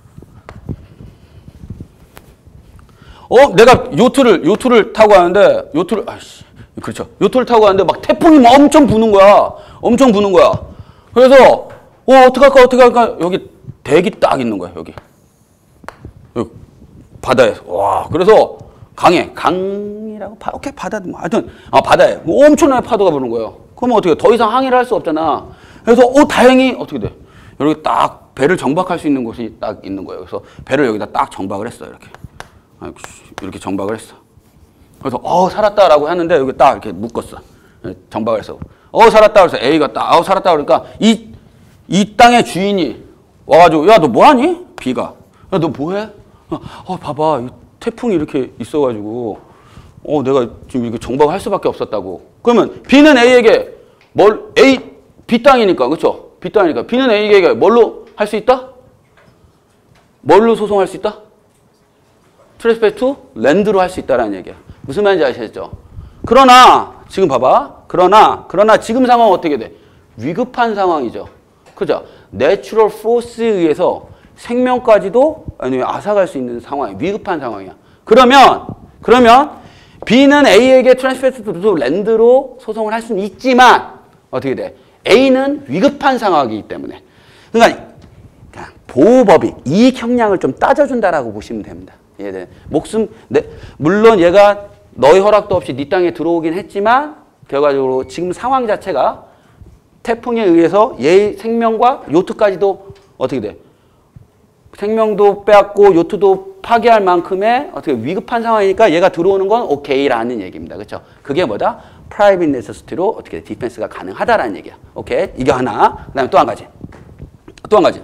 어, 내가 요트를 요트를 타고 가는데 요트를 아씨, 그렇죠. 요트를 타고 가는데 막 태풍이 막 엄청 부는 거야. 엄청 부는 거야. 그래서 어, 어떡할까? 어떡할까? 여기 덱이 딱 있는 거야. 여기. 여기 바다에. 와, 그래서 강에 강이라고 바, 오케이 바다 뭐 하여튼 아 바다에 뭐 엄청나게 파도가 부는 거예요. 그러면 어떻게 더 이상 항해를 할 수 없잖아. 그래서 어 다행히 어떻게 돼? 여기 딱 배를 정박할 수 있는 곳이 딱 있는 거예요. 그래서 배를 여기다 딱 정박을 했어 이렇게 이렇게 정박을 했어. 그래서 어 살았다라고 했는데 여기 딱 이렇게 묶었어. 정박을 해서 어 살았다 그래서 A가 딱 어 살았다 그러니까 이 이 땅의 주인이 와가지고 야 너 뭐하니? B가 야 너 뭐해? 어, 어 봐봐. 태풍이 이렇게 있어가지고 어 내가 지금 이렇게 정박을 할 수밖에 없었다고. 그러면 B는 A에게 뭘 A B 땅이니까 그렇죠? B 땅이니까 B는 A에게 뭘로 할 수 있다? 뭘로 소송할 수 있다? 트레스패스 투 랜드로 할 수 있다라는 얘기야. 무슨 말인지 아시겠죠? 그러나 지금 봐봐. 그러나 그러나 지금 상황은 어떻게 돼? 위급한 상황이죠. 그죠? 내추럴 포스에 의해서 생명까지도 아니면 앗아갈 수 있는 상황이 위급한 상황이야. 그러면 그러면 B는 A에게 트랜스페이스 투 랜드로 소송을 할 수는 있지만 어떻게 돼? A는 위급한 상황이기 때문에 그러니까 보호법이 이익 형량을 좀 따져준다라고 보시면 됩니다. 얘들 목숨 내, 물론 얘가 너의 허락도 없이 네 땅에 들어오긴 했지만 결과적으로 지금 상황 자체가 태풍에 의해서 얘의 생명과 요트까지도 어떻게 돼? 생명도 빼앗고 요트도 파괴할 만큼의 어떻게 위급한 상황이니까 얘가 들어오는 건 오케이라는 얘기입니다. 그렇죠? 그게 뭐다? 프라이빗 네세시티로 어떻게 디펜스가 가능하다라는 얘기야. 오케이? 이게 하나. 그다음에 또 한 가지. 또 한 가지.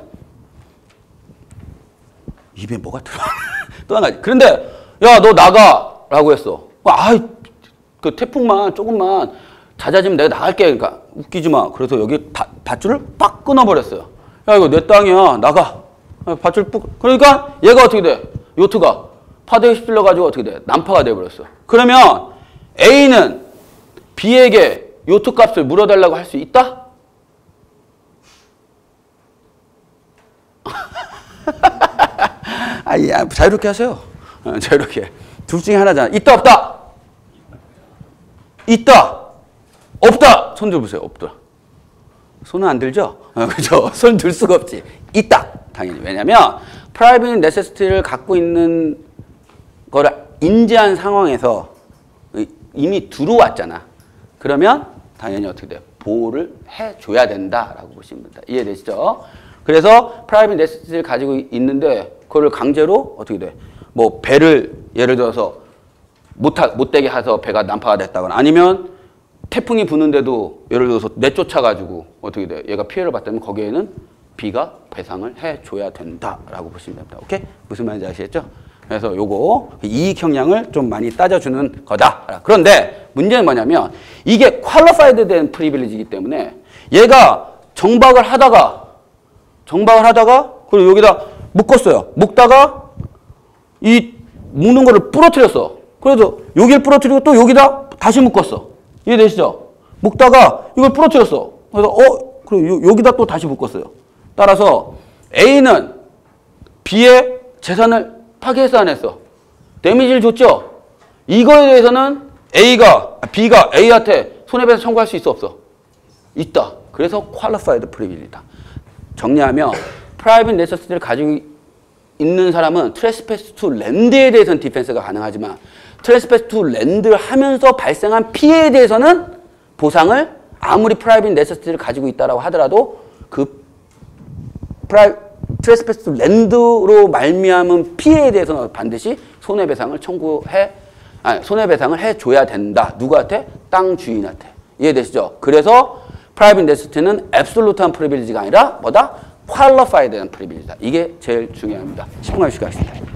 입에 뭐가 들어와? 또 한 가지. 그런데 야, 너 나가라고 했어. 아, 그 태풍만 조금만 잦아지면 내가 나갈게. 그러니까 웃기지 마. 그래서 여기 다, 밧줄을 빡 끊어버렸어요. 야, 이거 내 땅이야. 나가. 밧줄 ปุ๊. 그러니까 얘가 어떻게 돼? 요트가 파도에 휩쓸려가지고 어떻게 돼? 난파가 돼버렸어. 그러면 A는 B에게 요트 값을 물어달라고 할 수 있다? 아, 야, 자유롭게 하세요. 어, 자유롭게. 둘 중에 하나잖아. 있다, 없다? 있다. 없다. 손 들어보세요. 없다. 손은 안 들죠? 어, 그죠? 손 들 수가 없지. 있다. 당연히. 왜냐면 프라이빗 네세시티를 갖고 있는 거를 인지한 상황에서 이미 들어왔잖아. 그러면 당연히 어떻게 돼? 보호를 해줘야 된다라고 보시면 됩니다. 이해되시죠? 그래서 프라이빗 네세시티를 가지고 있는데 그거를 강제로 어떻게 돼? 뭐 배를 예를 들어서 못, 하, 못 되게 해서 배가 난파가 됐다거나 아니면 태풍이 부는데도 예를 들어서 내쫓아가지고 어떻게 돼? 얘가 피해를 봤다면 거기에는 B가 배상을 해줘야 된다라고 보시면 됩니다. 오케이? 무슨 말인지 아시겠죠? 그래서 요거 이익 형량을 좀 많이 따져주는 거다. 그런데 문제는 뭐냐면 이게 퀄리파이드 된 프리빌리지이기 때문에 얘가 정박을 하다가 정박을 하다가 그리고 여기다 묶었어요. 묶다가 이 묶는 거를 부러뜨렸어. 그래서 여기를 부러뜨리고 또 여기다 다시 묶었어. 이해되시죠? 묶다가 이걸 부러뜨렸어. 그래서 어? 그리고 여기다 또 다시 묶었어요. 따라서 A는 B의 재산을 파괴했어 안 했어? 데미지를 줬죠? 이거에 대해서는 A가, B가 A한테 손해배상 청구할 수 있어 없어? 있다. 그래서 qualified privilege다. 정리하면 private necessity를 가지고 있는 사람은 trespass to land에 대해서는 디펜스가 가능하지만 trespass to land를 하면서 발생한 피해에 대해서는 보상을 아무리 private necessity를 가지고 있다라고 하더라도 그 트레스패스 랜드로 말미암은 피해에 대해서는 반드시 손해배상을 청구해, 아니, 손해배상을 해줘야 된다. 누구한테? 땅 주인한테. 이해되시죠? 그래서 프라이빗 네세시티는 앱솔루트한 프리빌리지가 아니라 뭐다? 퀄리파이드한 프리빌리지다. 이게 제일 중요합니다. 십 분간 휴식하겠습니다.